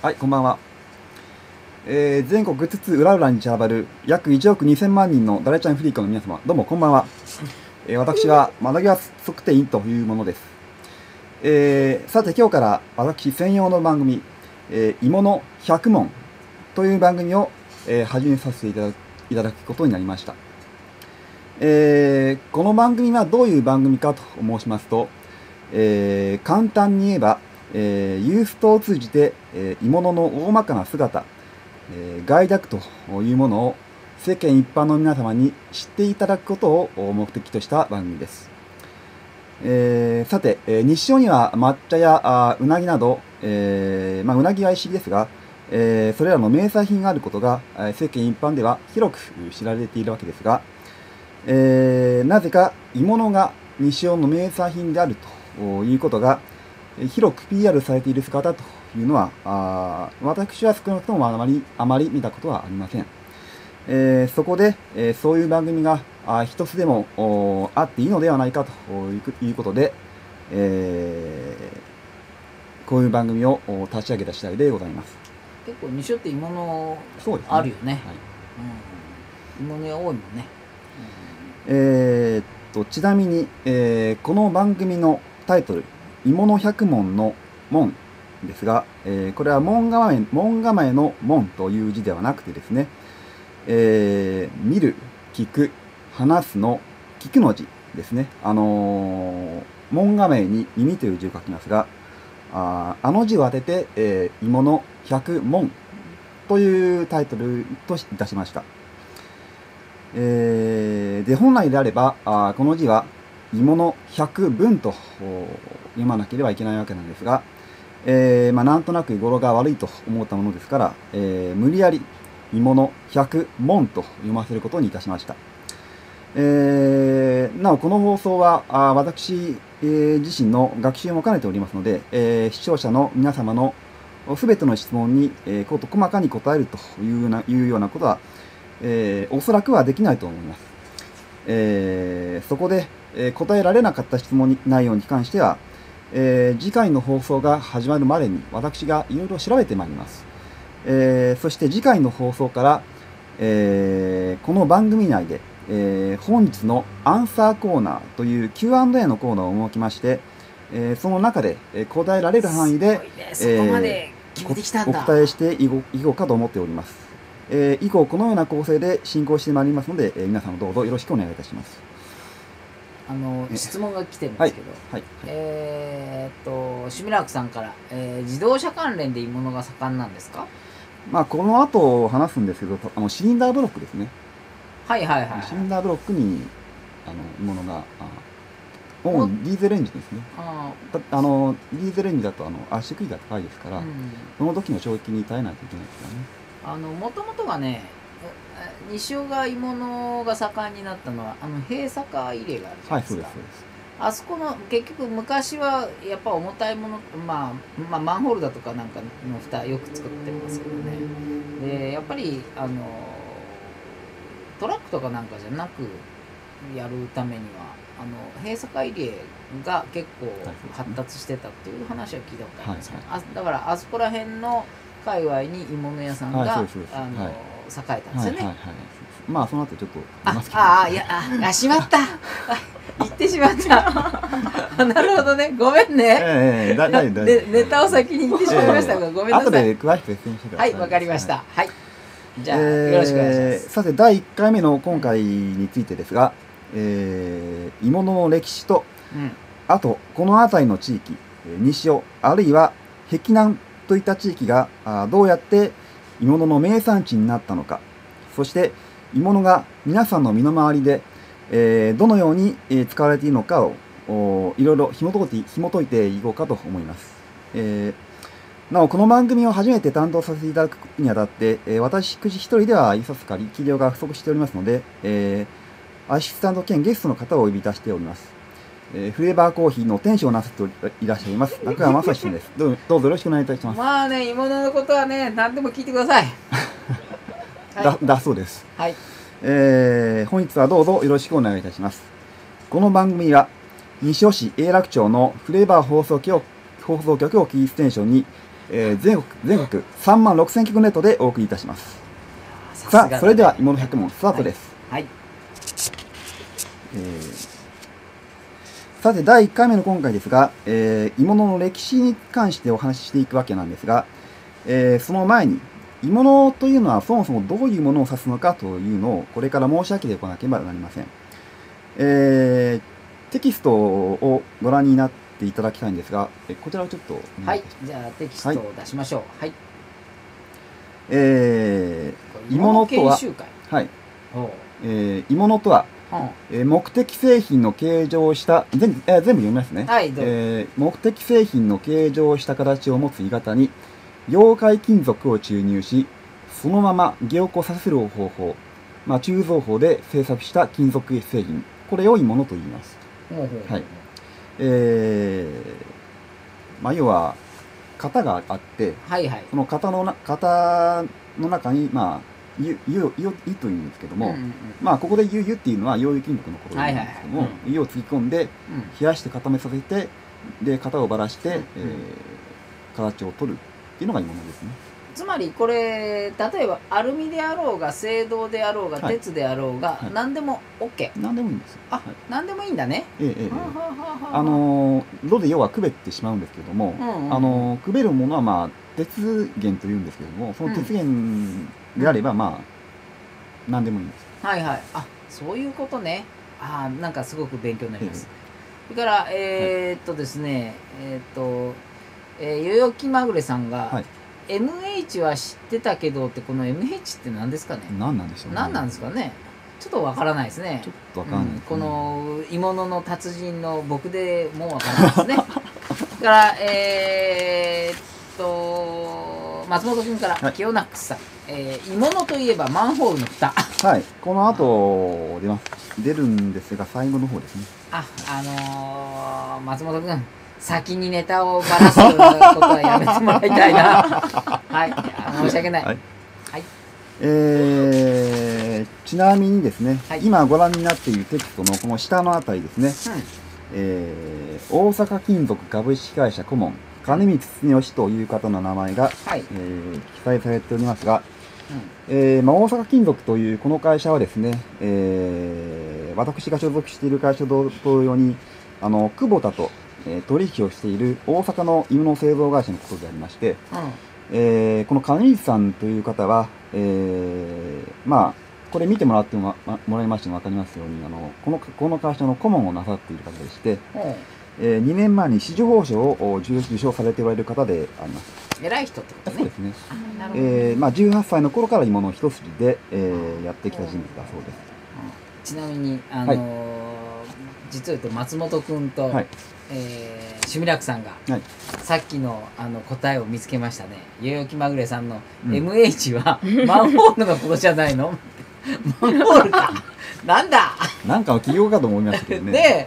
はい、こんばんは。全国津々浦々に散らばる約1億2000万人のダレちゃんフリークの皆様、どうもこんばんは。私は窓際測定員というものです。さて今日から私専用の番組、芋の100問という番組を、始めさせていただくことになりました。この番組はどういう番組かと申しますと、簡単に言えば、ユーストを通じて、鋳物の大まかな姿、概略というものを世間一般の皆様に知っていただくことを目的とした番組です。さて、日照には抹茶やうなぎなど、うなぎは石ですが、それらの名産品があることが世間一般では広く知られているわけですが、なぜか鋳物が日照の名産品であるということが広く PR されている姿というのは、私は少なくともあまり見たことはありません。そこで、そういう番組が一つでもあっていいのではないかということで、こういう番組を立ち上げた次第でございます。 結構日照って鋳物あるよね。鋳物が多いもんね。 ちなみに、この番組のタイトル鋳物100問の門ですが、これは門構えの門という字ではなくてですね、見る、聞く、話すの聞くの字ですね。門構えに耳という字を書きますが、あの字を当てて、鋳物100問というタイトルといたしました。で本来であればこの字は鋳物100文と読まなければいけないわけなんですが、なんとなく語呂が悪いと思ったものですから、無理やり鋳物100問と読ませることにいたしました。なおこの放送は私、自身の学習も兼ねておりますので、視聴者の皆様のすべての質問に、細かに答えるというようなことは、おそらくはできないと思います。そこで、答えられなかった質問内容に関しては、次回の放送が始まるまでに私がいろいろ調べてまいります。そして次回の放送から、この番組内で、本日のアンサーコーナーという Q&A のコーナーを設けまして、その中で答えられる範囲で、お答えしていこうかと思っております。以降このような構成で進行してまいりますので、皆様どうぞよろしくお願いいたします。 質問が来てるんですけど、シュミラークさんから、自動車関連で鋳物が盛んなんですか？ この後話すんですけど、シリンダーブロックですね。シリンダーブロックに鋳物が主にディーゼルエンジンですね。ディーゼルエンジンだと圧縮比が高いですから、その時の衝撃に耐えないといけないですからね。 もともとがね、西尾が鋳物が盛んになったのは閉鎖入れがあるじゃないですか。あそこの結局昔はやっぱ重たいもの、マンホールだとかなんかの蓋よく作ってますけどね。でやっぱりトラックとかなんかじゃなくやるためには閉鎖入れが結構発達してたっていう話は聞いたことあります。だからあそこら辺の界隈に鋳物屋さんが栄えたんですよね。 その後ちょっとしまった言ってしまったなるほどね、ごめんね。ネタを先に言ってしまいましたが、ごめんなさい。 後で詳しく説明してください。 はい、わかりました。はい、じゃあよろしくお願いします。 さて第1回目の今回についてですが、鋳物の歴史と、あとこの辺りの地域、西尾あるいは碧南といった地域がどうやって鋳物の名産地になったのか、そして鋳物が皆さんの身の回りで、どのように使われているのかをいろいろ紐解いていこうかと思います。なおこの番組を初めて担当させていただくにあたって、私一人ではいささか力量が不足しておりますので、アシスタント兼ゲストの方をお呼び出しております。フレーバーコーヒーの店主をなさっていらっしゃいます中川正史さんです。どうぞよろしくお願いいたします。 鋳物のことはね、何でも聞いてください。 だそうです。 はい。 本日はどうぞよろしくお願いいたします。この番組は西尾市永楽町のフレーバー放送局をキーステーションに、 全国3万6000曲ネットでお送りいたします。さあ、それでは芋の100問スタートです。 はい。 さて、第1回目の今回ですが、芋の歴史に関してお話ししていくわけなんですが、その前に、芋のというのはそもそもどういうものを指すのかというのをこれから申し上げておかなければなりません。テキストをご覧になっていただきたいんですが、こちらをちょっと。 はい、じゃあテキストを出しましょう。はい。 芋のとは、はい。芋のとは、目的製品の形状をした、全部読みますね。 はい、 目的製品の形状をした形を持つ鋳型に、溶解金属を注入し、そのまま凝固させる方法、鋳造法で製作した金属製品、これを鋳物と言います。はい。要は、型があって、その型の中に、湯というんですけども、ここで湯っていうのは溶融金属のことなんですけども、湯をつぎ込んで、冷やして固めさせて、で、型をばらして、形を取るっていうのが鋳物ですね。 つまりこれ、例えばアルミであろうが青銅であろうが鉄であろうが、何でも OK。 何でもいいんです。 何でもいいんだね。 炉で要はくべってしまうんですけども、くべるものは鉄源というんですけども、その鉄源であれば何でもいいんです。 はいはい。そういうことね。なんかすごく勉強になります。それからですね、代々木まぐれさんが、MH は知ってたけどって、この MH って何ですかね。 何なんでしょうね。 何なんですかね。ちょっとわからないですね。 ちょっとわからないですね。 この鋳物の達人の僕でもわからないですね。それから松本君から清中さん、鋧物といえばマンホールの蓋。 はい、この後出るんですが、最後の方ですね。 松本君、先にネタをばらすことはやめてもらいたいな。はい、申し訳ない。はい。 ちなみにですね、今ご覧になっているテキストのこの下のあたりですね、大阪金属株式会社顧問金光恒義という方の名前が、記載されておりますが、大阪金属というこの会社はですね、私が所属している会社同様に久保田と取引をしている大阪の鋳物製造会社のことでありまして、この金光さんという方は、これ見てもらってもらいましても分かりますように、この会社の顧問をなさっている方でして、2年前に紫綬褒章を受章されておられる方であります。 偉い人ってことね。 そうですね。18歳の頃から鋳物一筋で、やってきた人物だそうです。 ちなみに実を言うと松本君と、趣味楽さんが、さっきの答えを見つけましたね。代々木まぐれさんの MH はマンホールのことじゃないの？マンホールか。なんだ。 なんかの企業かと思いましたけどね。 で、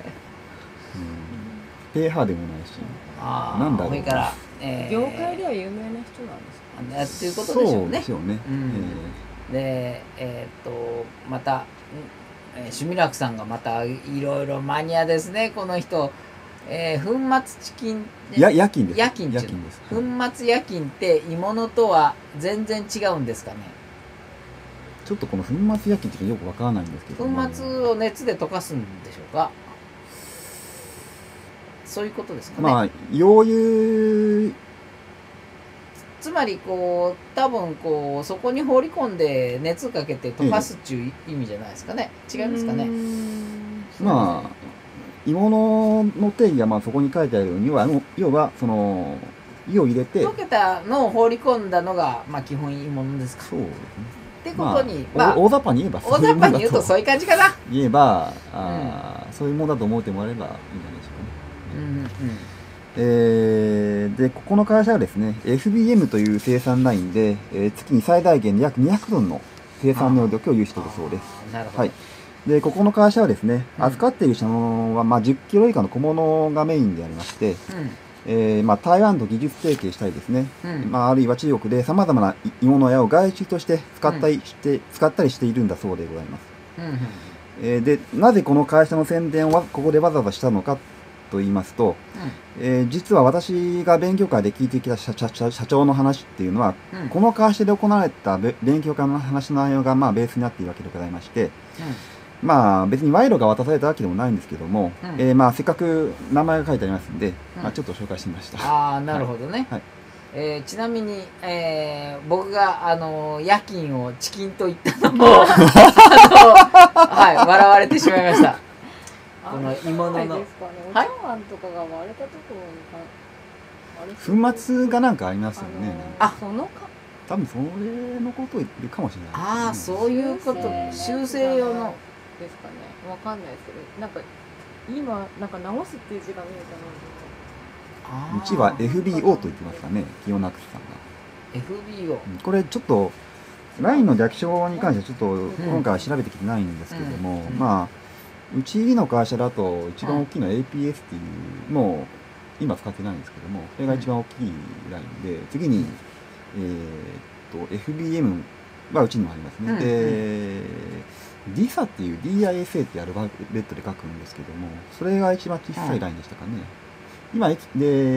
ペーハーでもないし。なんだろう。 それから業界では有名な人なんですか？ っていうことでしょうね。 そうですよね。 で、また趣味楽さんがまたいろいろマニアですね、この人。粉末チキン夜勤です。 夜勤です。粉末夜勤って鋳物とは全然違うんですかね。 ちょっとこの粉末夜勤ってよくわからないんですけど、 粉末を熱で溶かすんでしょうか。そういうことですかね。 溶融、 つまり多分そこに放り込んで熱かけて溶かすっていう意味じゃないですかね。違いますかね。 鋳物の定義がそこに書いてあるように要はその湯を入れて溶けたのを放り込んだのが基本鋳物ですか。 そうですね。 ってことに大雑把に言えば大雑把に言うとそういう感じかな。 言えばそういうものだと思ってもらえればいいんじゃないでしょうかね。でここの会社はですね FBM という生産ラインで月に最大限で約200トンの生産能力を有しているそうです。 なるほど。 でここの会社はですね、扱っている品は10キロ以下の小物がメインでありまして、台湾と技術提携したりですね、あるいは中国でさまざまな鋳物屋を外注として使ったりしているんだそうでございます。でなぜこの会社の宣伝をここでわざわざしたのかと言いますと、実は私が勉強会で聞いてきた社長の話っていうのは、この会社で行われた勉強会の話の内容がベースになっているわけでございまして、別に賄賂が渡されたわけでもないんですけども、せっかく名前が書いてありますんで、ちょっと紹介してみました。 ああ、なるほどね。ちなみに、僕が夜勤をチキンと言ったのも笑われてしまいました。この鋳物のお茶碗とかが割れたところに粉末がなんかありますよね。 そのか多分それのことを言ってるかもしれない、 ああ、そういうこと。修正用のですかね。わかんないですけど、なんか今なんか直すっていう字が見えたので。 うちは FBO と言ってますかね、清中さんが。 FBO。 これちょっとラインの略称に関してはちょっと今回は調べてきてないんですけども、うちの会社だと一番大きいのは APS っていうもう今使ってないんですけども、それが一番大きいラインで、次にFBM はうちにもありますね。で、DISA っていう DISA っていうアルファベットで書くんですけども、それが一番小さいラインでしたかね。今そう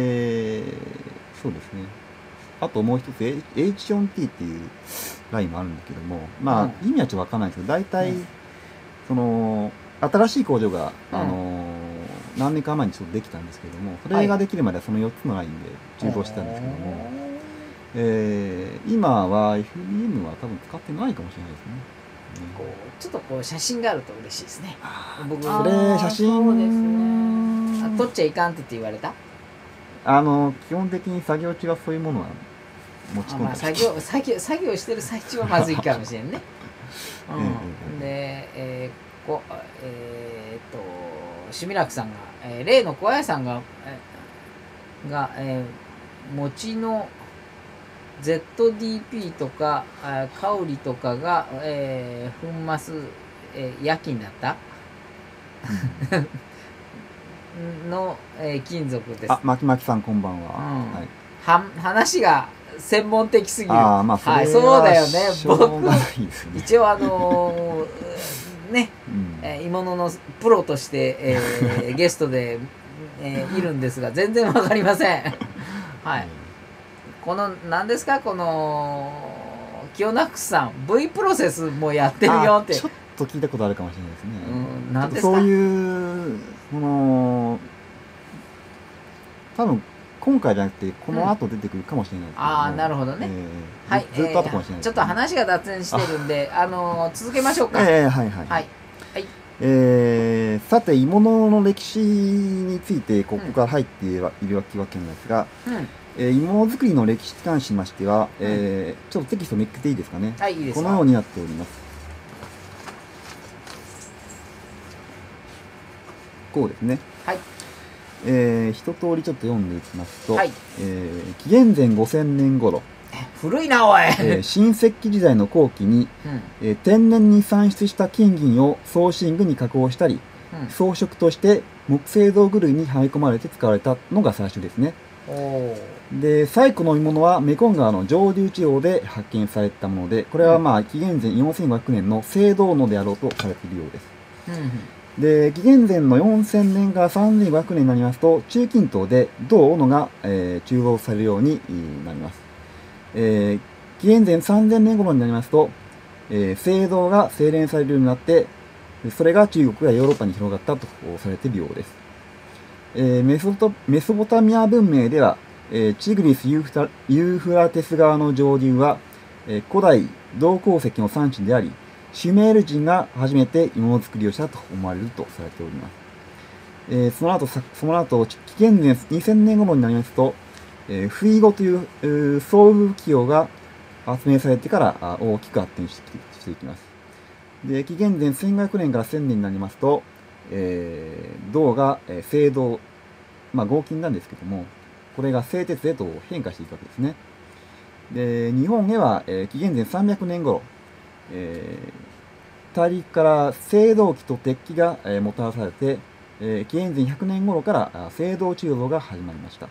ですね。あともう一つ H4T っていうラインもあるんだけども、意味はちょっとわかんないですけど、大体、その、新しい工場が、何年か前にちょっとできたんですけども、それができるまではその4つのラインで鋳造してたんですけども、今は FBM は多分使ってないかもしれないですね。 ちょっとこう写真があると嬉しいですね。僕それ写真撮っちゃいかんって言われた？ 基本的に作業中はそういうものは持ち込んで作業してる最中はまずいかもしれんね。で、しみらくさんが、例の小屋さんが、餅の ZDP とかカウリとかが、粉末、夜勤だったの、金属です。 まきまきさんこんばんは。 話が専門的すぎる。 そうだよね。僕一応鋳物のプロとして、ゲストで、いるんですが全然わかりません。この何ですか、この清中さん V プロセスもやってるよって。 ちょっと聞いたことあるかもしれないですね。 何ですか？ そういう多分今回じゃなくてこの後出てくるかもしれないですけど、 なるほどね。 ずっと後かもしれない。 ちょっと話が脱線してるんで続けましょうか。 さて鋳物の歴史についてここから入っているわけなんですが、鋳物作りの歴史に関しましては、ちょっとテキストめくっていいですかね。 いいです。 このようになっております。こうですね。一通りちょっと読んでいきますと、紀元前5000年頃、 古いなおい。 新石器時代の後期に、天然に産出した金銀を装身具に加工したり、装飾として木製道具類にはめ込まれて使われたのが最初ですね。で、最古の鋳物はメコン川の上流地方で発見されたもので、これは紀元前4500年の青銅のであろうとされているようです。で、紀元前の4000年から3500年になりますと、中近東で銅斧が、鋳造されるようになります。紀元前3000年頃になりますと、青銅が精錬されるようになって、それが中国やヨーロッパに広がったとされているようです。メソポタミア文明では、チグリス・ユーフラテス川の上流は、古代銅鉱石の産地であり、シュメール人が初めて鋳物作りをしたと思われるとされております。その後、紀元前2000年頃になりますと、フイゴという送風器用が発明されてから大きく発展していきます。で、紀元前1500年から1000年になりますと、銅が青銅、合金なんですけども、これが製鉄へと変化していくわけですね。で、日本へは、紀元前300年頃、大陸から青銅器と鉄器が、もたらされて、紀元前100年頃から青銅鋳造が始まりました。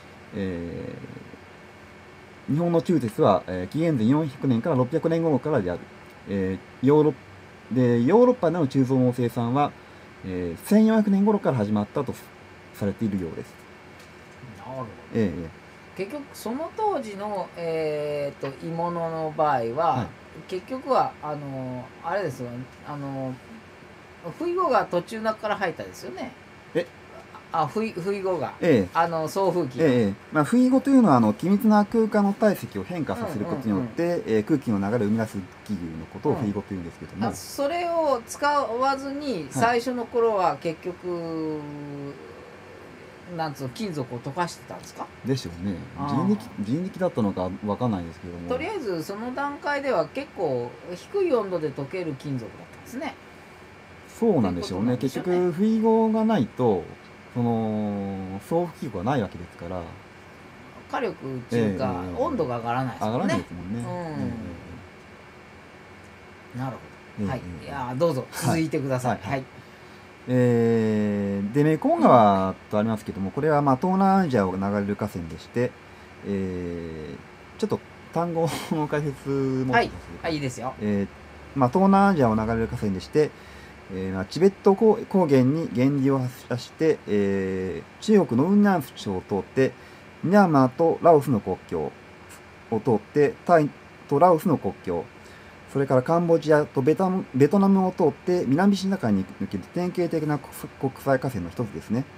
日本の鋳鉄は、紀元前400年から600年頃からである。ヨーロッパでの鋳造の生産は、1400年頃から始まったとされているようです。 なるほど。 え結局その当時の、鋳物の場合は、 はい結局はあれですよ、不意語が途中中から入ったですよね。不意語が、送風機が、 不意語というのは機密な空間の体積を変化させることによって、空気の流れを生み出す気流のことを不意語というんですけども、 それを使わずに最初の頃は結局、なんつうの金属を溶かしてたんですか？ でしょうね。人力だったのかわかんないですけども、 とりあえずその段階では結構低い温度で溶ける金属だったんですね。 そうなんでしょうね。結局不意語がないとその送風機がないわけですから、 火力っていうか、温度が上がらないですもんね。 上がらないですもんね。 なるほど。はい。いやどうぞ続いてください。はい。 でメコン川とありますけども、これは東南アジアを流れる河川でして、ちょっと単語の解説もはいいいですよ。 東南アジアを流れる河川でして、チベット高原に源流を発射して、中国の雲南省を通ってミャンマーとラオスの国境を通ってタイとラオスの国境、それからカンボジアとベトナムを通って南シナ海に抜ける典型的な国際河川の一つですね。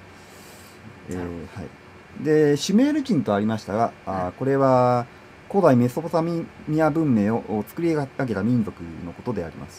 でシュメール人とありましたが、これは古代メソポタミア文明を作り上げた民族のことであります。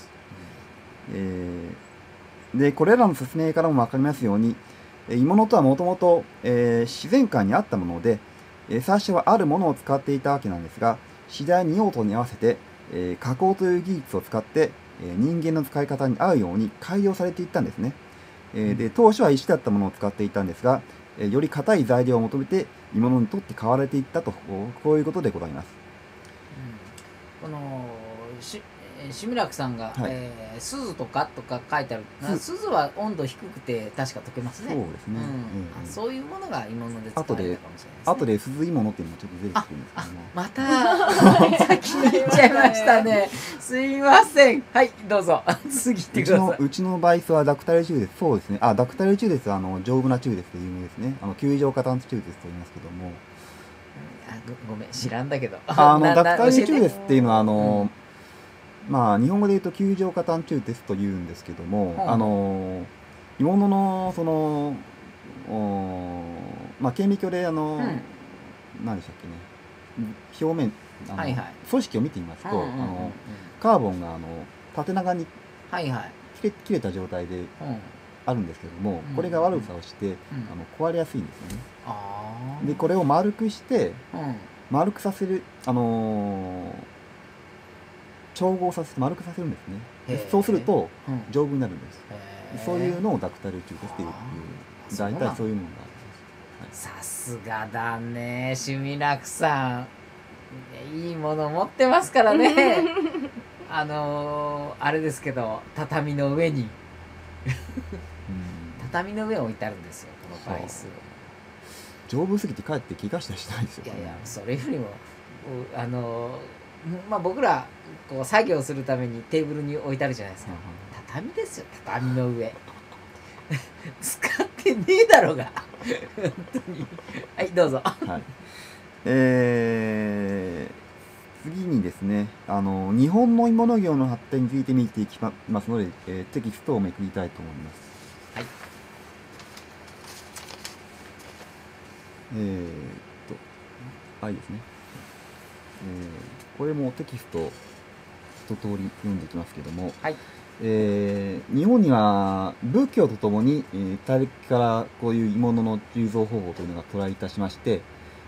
でこれらの説明からも分かりますように、鋳物とはもともと自然界にあったもので、最初はあるものを使っていたわけなんですが、次第に用途に合わせて加工という技術を使って人間の使い方に合うように改良されていったんですね。で当初は石だったものを使っていたんですが、より硬い材料を求めて鋳物にとって買われていったと、こういうことでございます。 この志らくさんが、鈴とか書いてある。鈴は温度低くて確か溶けますね。 そうですね。 そういうものが鋳物で使われたかもしれないですね。 後で鈴鋳物っていうのもちょっと出てくるんですけども、 また先に言っちゃいましたね。すいません。はいどうぞ次行ってください。 うちのバイスはダクタル中絶。そうですね。ダクタル中絶は丈夫な中絶で有名ですね。球状過炭中絶と言いますけども、 ごめん知らんだけど、 ダクタル中絶っていうのは日本語で言うと球状過炭中絶と言うんですけども、鋳物のその顕微鏡で何でしたっけね、表面組織を見てみますと、カーボンが縦長に切れた状態であるんですけども、これが悪さをして壊れやすいんですよね。でこれを丸くして丸くさせる調合させて丸くさせるんですね。そうすると丈夫になるんです。そういうのをダクタル中絶っていう、大体そういうものがあります。 さすがだね志らくさん、いいもの持ってますからねあれですけど畳の上に畳の上に置いてあるんですよ、このバイス。 丈夫すぎてかえって怪我したりしないですよ。 いやそれよりも僕らこう作業するためにテーブルに置いてあるじゃないですか。畳ですよ、畳の上使ってねえだろうが本当に。はいどうぞ。 次にですね、日本の鋳物業の発展について見ていきますので、テキストをめくりたいと思います。いいですね。これもテキスト一通り読んでいきますけども、日本には仏教とともに、大陸からこういう鋳物の鋳造方法というのが渡来いたしまして、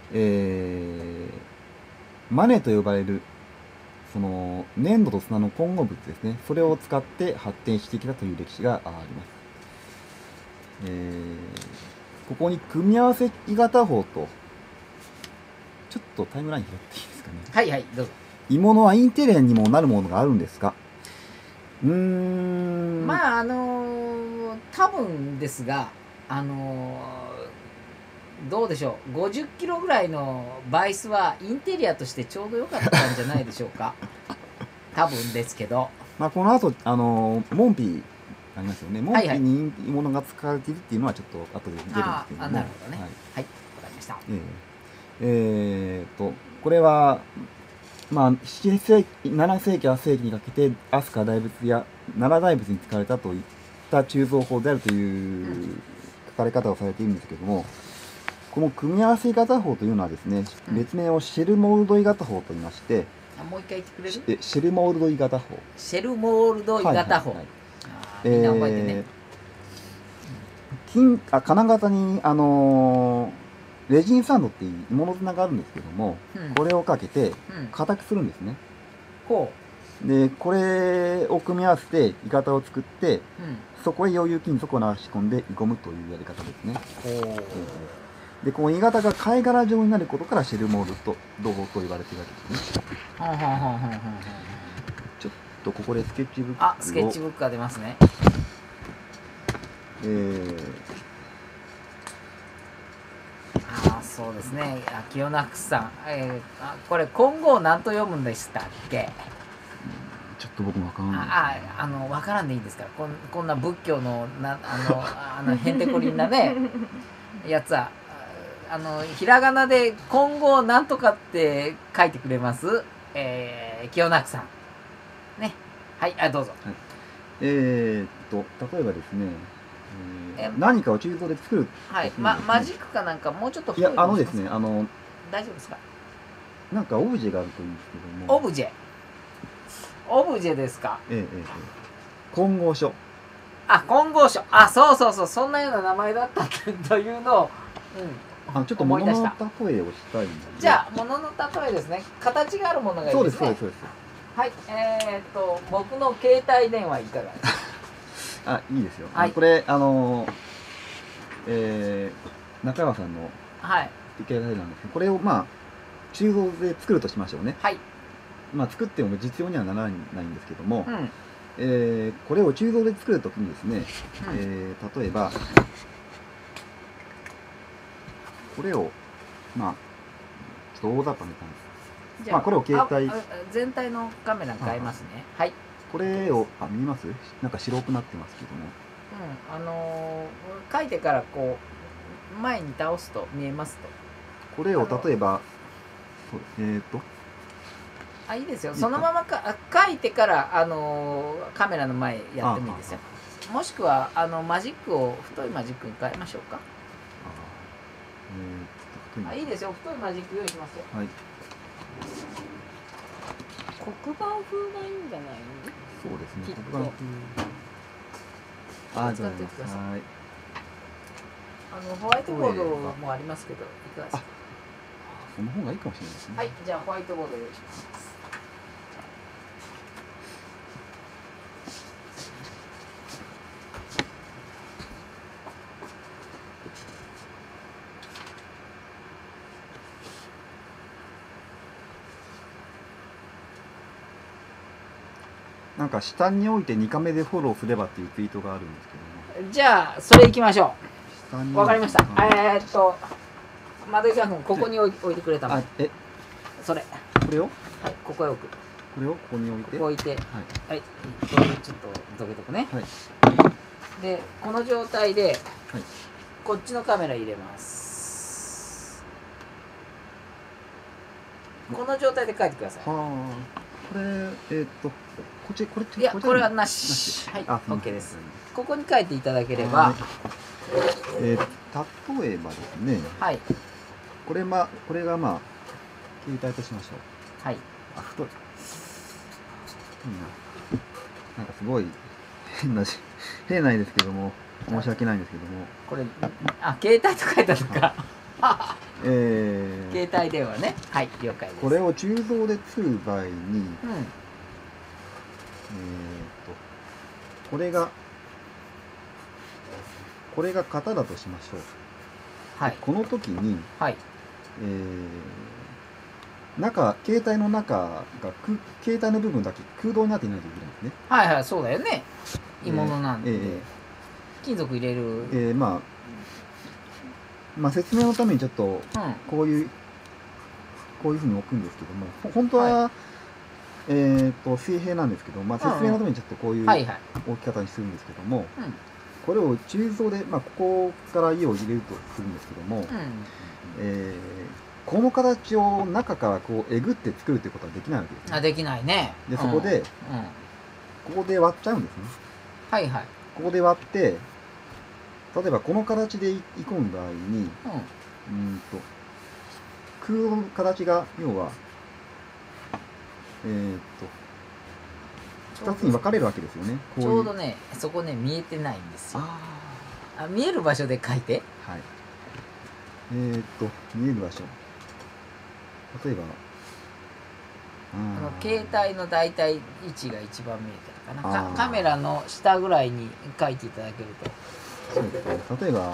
マネと呼ばれるその粘土と砂の混合物ですね、それを使って発展してきたという歴史があります。ここに組み合わせ鋳型法と、ちょっとタイムライン拾っていいですかね。 どうぞ。 鋳物はインテリアにもなるものがあるんですか？ 多分ですが、どうでしょう、50キロぐらいのバイスはインテリアとしてちょうど良かったんじゃないでしょうか多分ですけど、 この後モンピありますよね。門扉に鋳物が使われているっていうのはちょっと後で出るんですけども。 なるほどね。はい、わかりました。 これは、まあ、7世紀、7世紀、8世紀にかけて、飛鳥大仏や奈良大仏に使われたといった鋳造法であるという書かれ方をされているんですけども、この組み合わせ型法というのはですね、別名をシェルモールド鋳型法と言いまして、 もう一回言ってくれる？ シェルモールド鋳型法。 シェルモールド鋳型法。みんな覚えてね。 金型に、レジンサンドっていう鋳物砂があるんですけども、これをかけて硬くするんですね。で、これを組み合わせて鋳型を作って、そこへ溶融金属を流し込んで鋳込むというやり方ですね。で、この鋳型が貝殻状になることからシェルモールド法と言われているわけですね。ちょっとここでスケッチブックを。 スケッチブックが出ますね。そうですね。清中さん。これ、金剛何と読むんでしたっけ？ ちょっと僕もわかんない。 わからんでいいですから。こんな仏教の、へんてこりんなね、やつは。ひらがなで金剛なんとかって書いてくれます？清中さん。ね。はい、どうぞ。 例えばですね、何かを鋳造で作る。 はい、マジックかなんかもうちょっと太い。いや、ですね、 大丈夫ですか？ なんかオブジェがあるといいんですけども。 オブジェですか？ 金剛書。 金剛書。そう、そんなような名前だったというのを、 ちょっと物の例えをしたいんで。 じゃあ、物の例えですね。形があるものがいいですね。 そうです。 はい、僕の携帯電話いかがですか？ いいですよ。これ、中山さんの携帯なんですけど、これを鋳造で作るとしましょうね。作っても実用にはならないんですけども、これを鋳造で作るときにですね、例えば、これを、ちょっと大雑把に感じ。これを携帯。 全体のカメラに変えますね。はい。 これを、見えます？なんか白くなってますけども。 書いてからこう、前に倒すと見えますと。 これを例えば、 いいですよ。そのまま書いてから、カメラの前やってもいいですよ。もしくは、マジックを太いマジックに変えましょうか。いいですよ。太いマジック用意しますよ。はい。 黒板風がいいんじゃないの？ そうですね。 黒板風。使ってください。ホワイトボードもありますけど、いかがですか？ その方がいいかもしれないですね。 はい、じゃあホワイトボード用意します。 なんか下に置いて2カメでフォローすればっていうツイートがあるんですけども。 じゃあそれいきましょう。わかりました。窓井君ここに置いてくれたもん。それ。 これを？ はい、ここへ置く。 これをここに置いて。 ここ置いて。はい。これちょっとどけとくね。はい。でこの状態で、こっちのカメラ入れます。この状態で書いてください。 これこっちいやこれはなし。はい、OK です。ここに書いていただければ。 例えばですね。はい。これが携帯としましょう。はい。太いな。なんかすごい変なんですけども、申し訳ないんですけども。 これ携帯と書いてあるか。携帯電話ね。はい、了解です。 これを鋳造で作る場合に、これが型だとしましょう。はい。この時に、はい。携帯の中が携帯の部分だけ空洞になっていないといけないんですね。 はいはい、そうだよね。鋳物なんで、金属入れる。 説明のためにちょっとこういうふうに置くんですけども、本当は水平なんですけど、まあ、説明のためにちょっとこういうはいはい。 置き方にするんですけども、 うん。 これを鋳造で、まあ、ここから家を入れるとするんですけども、この形を中からこうえぐって作るということはできないわけですね。 あ、できないね。 で、そこで、 うん。 ここで割っちゃうんですね。 はいはい。 ここで割って、例えばこの形でいくんだ場合に、空洞の形が、要は、2つに分かれるわけですよね。こういうちょうどね、そこね、見えてないんですよ。 あ見える場所で書いて。 あ、はい。見える場所。例えば、 携帯の大体位置が一番見えてるかな。 あーカメラの下ぐらいに書いていただけると。 そうですね。例えば、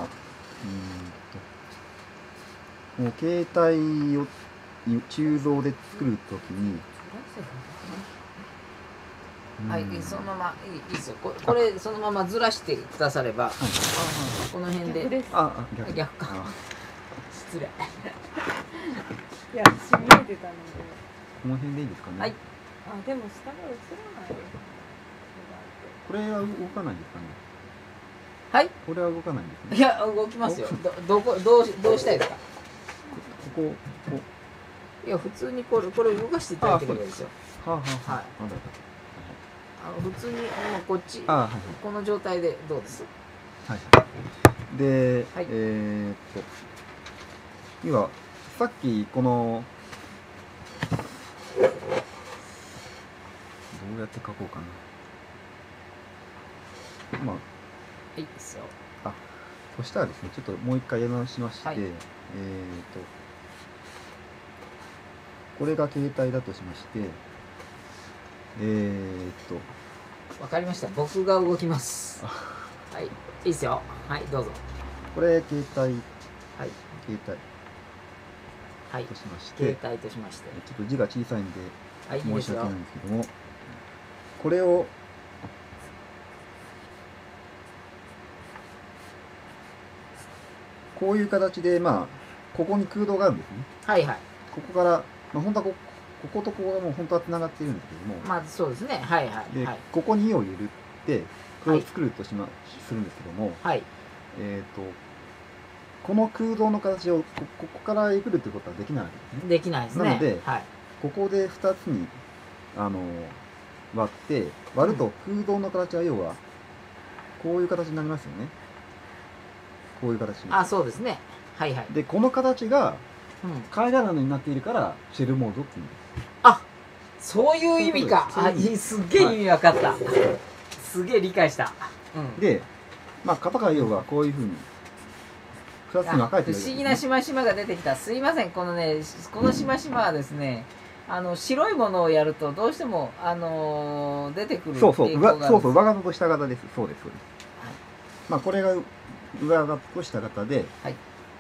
もう携帯を鋳造で作るときに、 はい、そのままいいですよ。これそのままずらしてくだされば、この辺で。 逆です。 逆か。失礼。 いや、私見えてたので。 この辺でいいですかね。 はい。 あ、でも下が映らない。 これは動かないんですかね。 はい。 これは動かないんですね。 いや、動きますよ。どうしたいですか。 こいや、普通にこれ動かしていただければいいですよ。 はあ、 はい。普通にもうこっち、この状態でどうです。 はい。で、 はい要はさっきこのどうやって書こうかな。まあ、 はいですよ。 そしたらですね、ちょっともう一回やり直しまして、 はいこれが携帯だとしまして、 わかりました。僕が動きます。はい。いいですよ。はい、どうぞ。 これ携帯、 はい。 携帯はいと。しまして、 携帯としまして。 ちょっと字が小さいんではい、いいですよ申し訳ない。んですけども、これをこういう形で、まあ、ここに空洞があるんですね。 はいはい。 ここから、まあ、本当はこことここがもう本当はつながっているんですけども、 まあそうですね。はいはいではい。 ここに絵を入れるってこれを作るとするんですけども、 はい。 この空洞の形をここからえぐるということはできないわけですね。 できないですね。 なのではい。 ここで2つに割って割ると空洞の形は要はこういう形になりますよね。こういう形に。 あ、そうですね。はいはい。 でこの形がうん。 貝殻になっているからシェルモードっていうんです。 そういう意味か。 そういうことですすっげえ意味わかった。すげえ理解した。うん。 で、まあ型が要はこういうふうに2つに分かれてるわけですね。 不思議なしましまが出てきた。すいません。このね、このしましまはですね、白いものをやるとどうしても、出てくるそうそう、 傾向があるんです。 そうそう、上型と下型です。そうです、そうです。 はいまあこれが上型と下型で、 はい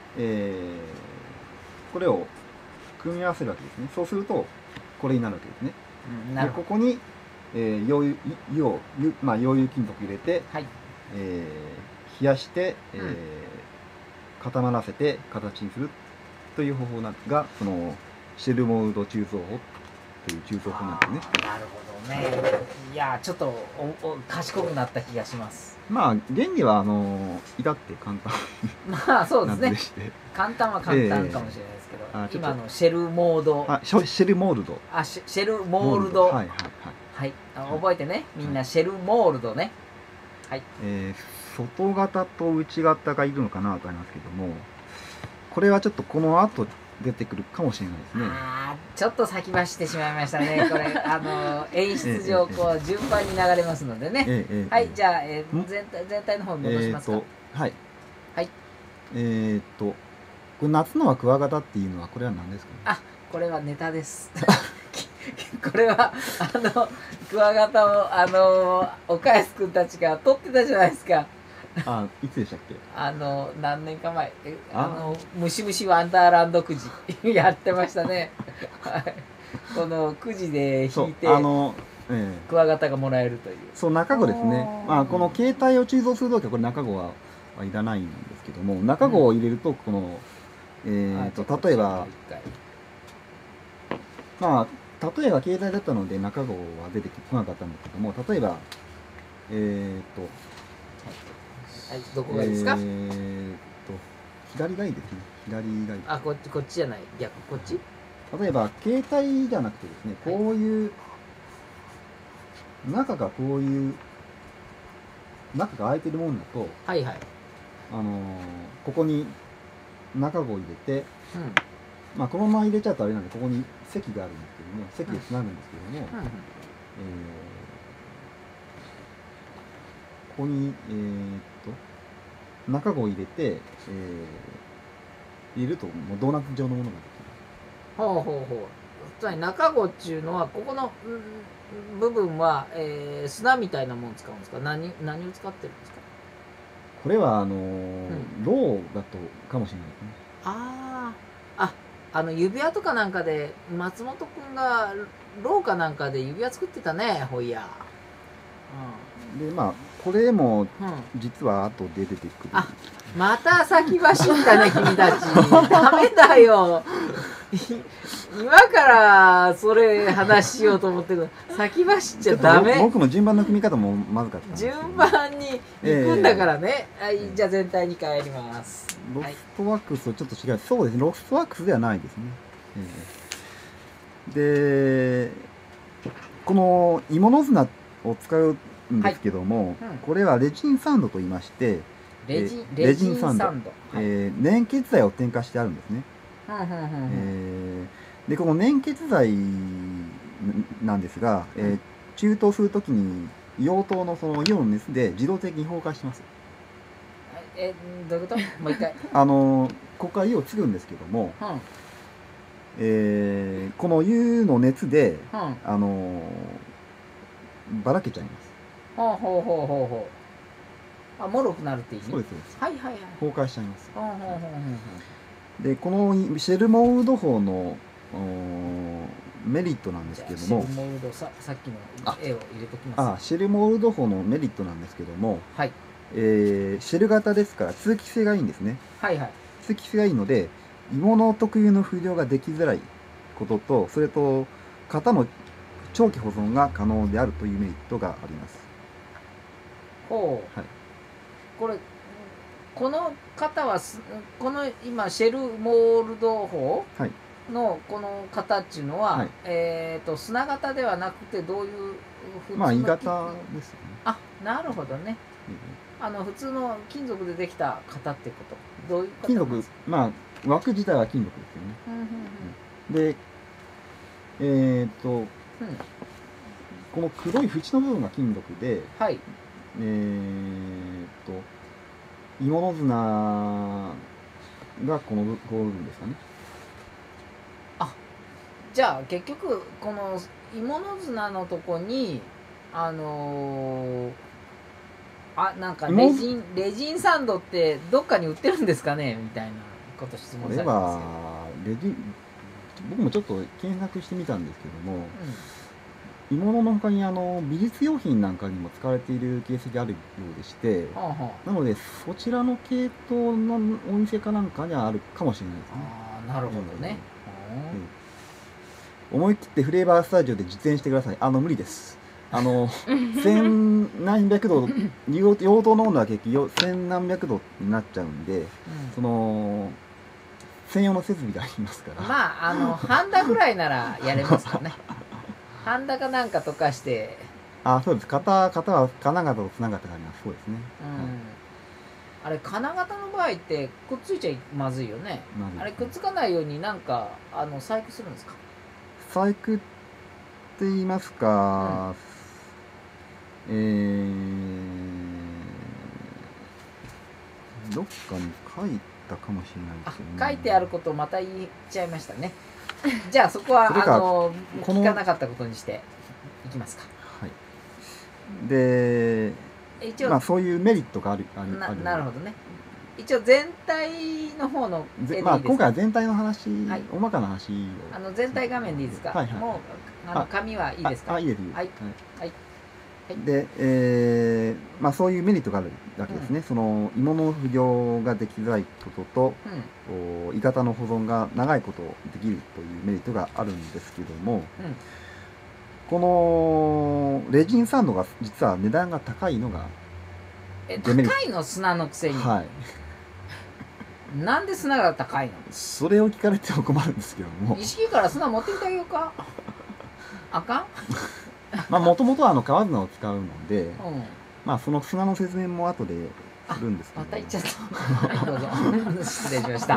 これを組み合わせるわけですね。そうするとこれになるわけですね。 うん、なでるほど。 ここに、溶融金属入れて、 はい。 冷やして、 うん固まらせて形にするという方法がそのシェルモールド鋳造法という鋳造法なんですね。 なるほどね。いやちょっと賢くなった気がします。 まあ原理は至って簡単まあそうですねなので。して、 簡単は簡単かもしれないですけど、 ちょっと今のシェルモード、 シェルモールド。 シェルモールド、 はいはいはい。 はい、覚えてね、みんなシェルモールドね。はい。 外型と内型がいるのかなと思いますけども、これはちょっとこの後出てくるかもしれないですね。 ちょっと先走ってしまいましたね。これ演出上こう順番に流れますのでね。はい、じゃあ、全体の方に戻しますか。 はい。 はい。 これ夏のはクワガタっていうのはこれは何ですかね。 これはネタです。これはクワガタを岡安くんたちが撮ってたじゃないですか。 いつでしたっけ。 何年か前ムシムシワンダーランドくじやってましたね。このくじで引いてクワガタがもらえるという。 そう、中子ですね。この携帯を鋳造するときはこれ中子はいらないんですけども、中子を入れるとこの例えば例えば携帯だったので中号は出てこなかったんですけども、例えばはい、どこがいいですか？ 左がいいですね。左がいい。 あ、こっちじゃない、逆、こっち。 例えば携帯じゃなくてですね、こういう、中がこういう中が空いてるもんだと、 はいはい。 ここに中号を入れて、まあこのまま入れちゃうとあれなんで、ここに席があるんですけども、席でつなぐんですけども、ここに中号を入れて、入れるともうドーナツ状のものができる。 ほうほうほう。つまり中号っていうのはここの部分は、砂みたいなものを使うんですか？何を使ってるんですか？ これはロウだとかもしれないですね。 指輪とかなんかで松本くんがロウかなんかで指輪作ってたね、ほいや。 でまあこれも実は後で出てくる。 あ、また先走ったね君たち。ダメだよ。今からそれ話しようと思ってるけど、先走っちゃダメ。 僕の順番の組み方もまずかった。 順番に行くんだからね。はい、じゃあ全体に帰ります。 ロストワックスとちょっと違う。そうですね、ロストワックスではないですね。でこの芋の綱を使うんですけども、これはレジンサンドと言いまして、 レジンサンド、 粘結剤を添加してあるんですね。でこの粘結剤なんですが、中等するときに溶糖のそのイオンの熱で自動的に崩壊します。 どういうこと？もう一回。 ここから湯を継ぐんですけども、この湯の熱で、ばらけちゃいます。 ほう。あ、もろくなるって意味？ そうですそうです。 はい。 崩壊しちゃいます。でこのシェルモウルド法のメリットなんですけども、 シェルモウルドさっきの絵を入れときます。 シェルモウルド法のメリットなんですけども、 はい。 シェル型ですから通気性がいいんですね。 はい。 通気性がいいので鋳物特有の不良ができづらいことと、それと型の長期保存が可能であるというメリットがあります。 ほう。はい。この型はこの今シェルモールド法のこの型っていうのは、砂型ではなくてどういう普通の鋳型ですよね。 あ、なるほどね。普通の金属でできた型ってこと。どういう金属、枠自体は金属ですよね。で、この黒い縁の部分が金属で、鋳物綱がこの部分ですかね。 あ、じゃあ結局この鋳物綱のとこになんかレジンサンドってどっかに売ってるんですかねみたいなこと質問されてますけど。 僕もちょっと検索してみたんですけども、鋳物の他に美術用品なんかにも使われている形跡があるようでして、なのでそちらの系統のお店かなんかにはあるかもしれないですね。 なるほどね。 思い切ってフレーバースタジオで実演してください。無理です。千何百度、溶糖の温度は結局千何百度になっちゃうんで、その専用の設備がありますから。 ハンダぐらいならやれますかね。ハンダかなんか溶かして。 そうです。型は金型と綱型があります。そうですね。 あれ金型の場合ってくっついちゃまずいよね。あれくっつかないようになんか細工するんですか？ 細工って言いますか、どっかに書いたかもしれないですよね。 書いてあることをまた言っちゃいましたね。じゃあそこは聞かなかったことにしていきますか。 はい。で、一応そういうメリットがある。 なるほどね。一応全体の方の絵でいいですか？ 今回は全体の話、大まかな話を。 全体画面でいいですか？もう紙はいいですか？ いいです。 はい。 で、まあ、そういうメリットがあるわけですね。その鋳物の不良ができづらいことと、鋳型の保存が長いことできるというメリットがあるんですけども、このレジンサンドが実は値段が高いのが高いの、砂のくせに。 はい。 なんで砂が高いの？ それを聞かれても困るんですけども。 意識から砂持ってきてあげようか。あかん？ まあもともとは川砂を使うので、まあその砂の説明も後でするんですけど。 また言っちゃった。はい、どうぞ。失礼しました。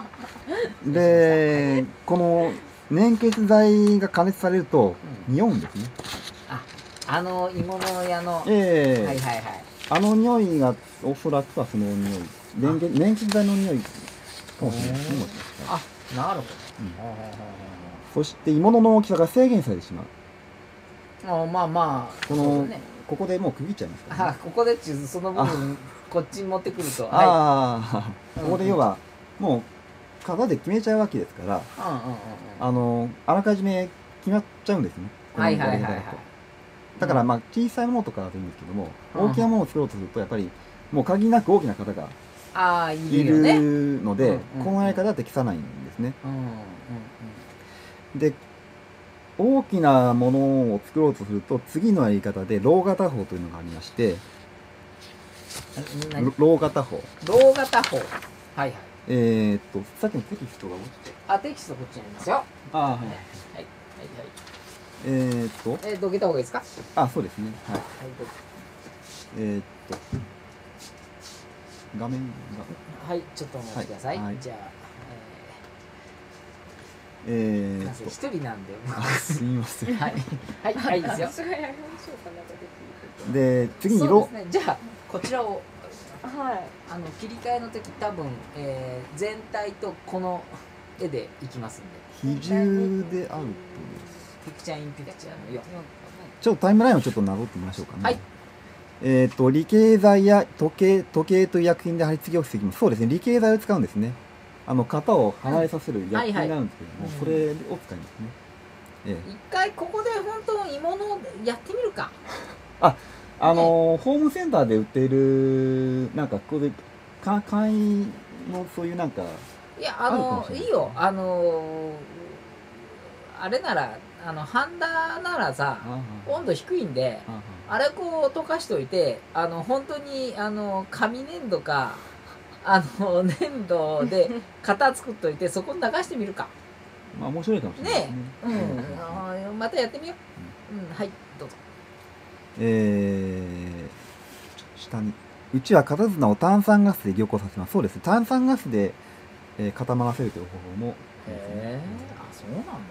で、この粘結剤が加熱されると匂うんですね。 鋳物屋の。はいはいはい。 あの匂いがおそらくはその匂い。粘結剤の匂いかもしれないですね。 あ、なるほど。 そして鋳物の大きさが制限されてしまう。 まあまあ、 ここでもう区切っちゃいますからね。 ここでその部分こっちに持ってくると。 ここで要はもう型で決めちゃうわけですから、あらかじめ決まっちゃうんですね。 はいはいはいはい。 だからまあ小さいものとかだといいんですけども、大きなものを作ろうとするとやっぱりもう限りなく大きな型がいるので、このやり方は適さないんですね。で、大きなものを作ろうとすると次のやり方でロー型法というのがありまして、ロー型法。 ロー型法。はいはい。 さっきのテキストが落ちて。 テキストこっちにありますよ。はいはいはい。どけた方がいいですか？ そうですね。はい。画面が。 はい、ちょっとお待ちください。じゃあ、一人なんで。 すみません。 はい、はい、いいですよ。 で、次にそうですね。じゃあ、こちらを。切り替えの時、多分、全体とこの絵でいきますんで。 比重であると。 ピクチャーインピクチャーの4。 ちょっとタイムラインをちょっとなぞってみましょうかね。 はい。 理系材や時計という薬品で貼り付けをしていきます。そうですね。理系材を使うんですね。型を離れさせる薬品になるんですけども、それを使いますね。 一回ここで本当鋳物やってみるか。 ホームセンターで売っているここで簡易のそういういやいいよ。あれならハンダならさ、温度低いんで、あれこう溶かしておいて、本当に紙粘土か粘土で型作っといてそこに流してみるか。 まあ面白いかもしれないですね。 またやってみよう。はい、どうぞ。 下にうちは型砂を炭酸ガスで凝固させます。そうです。炭酸ガスで固まらせるという方法も。 そうなんだ。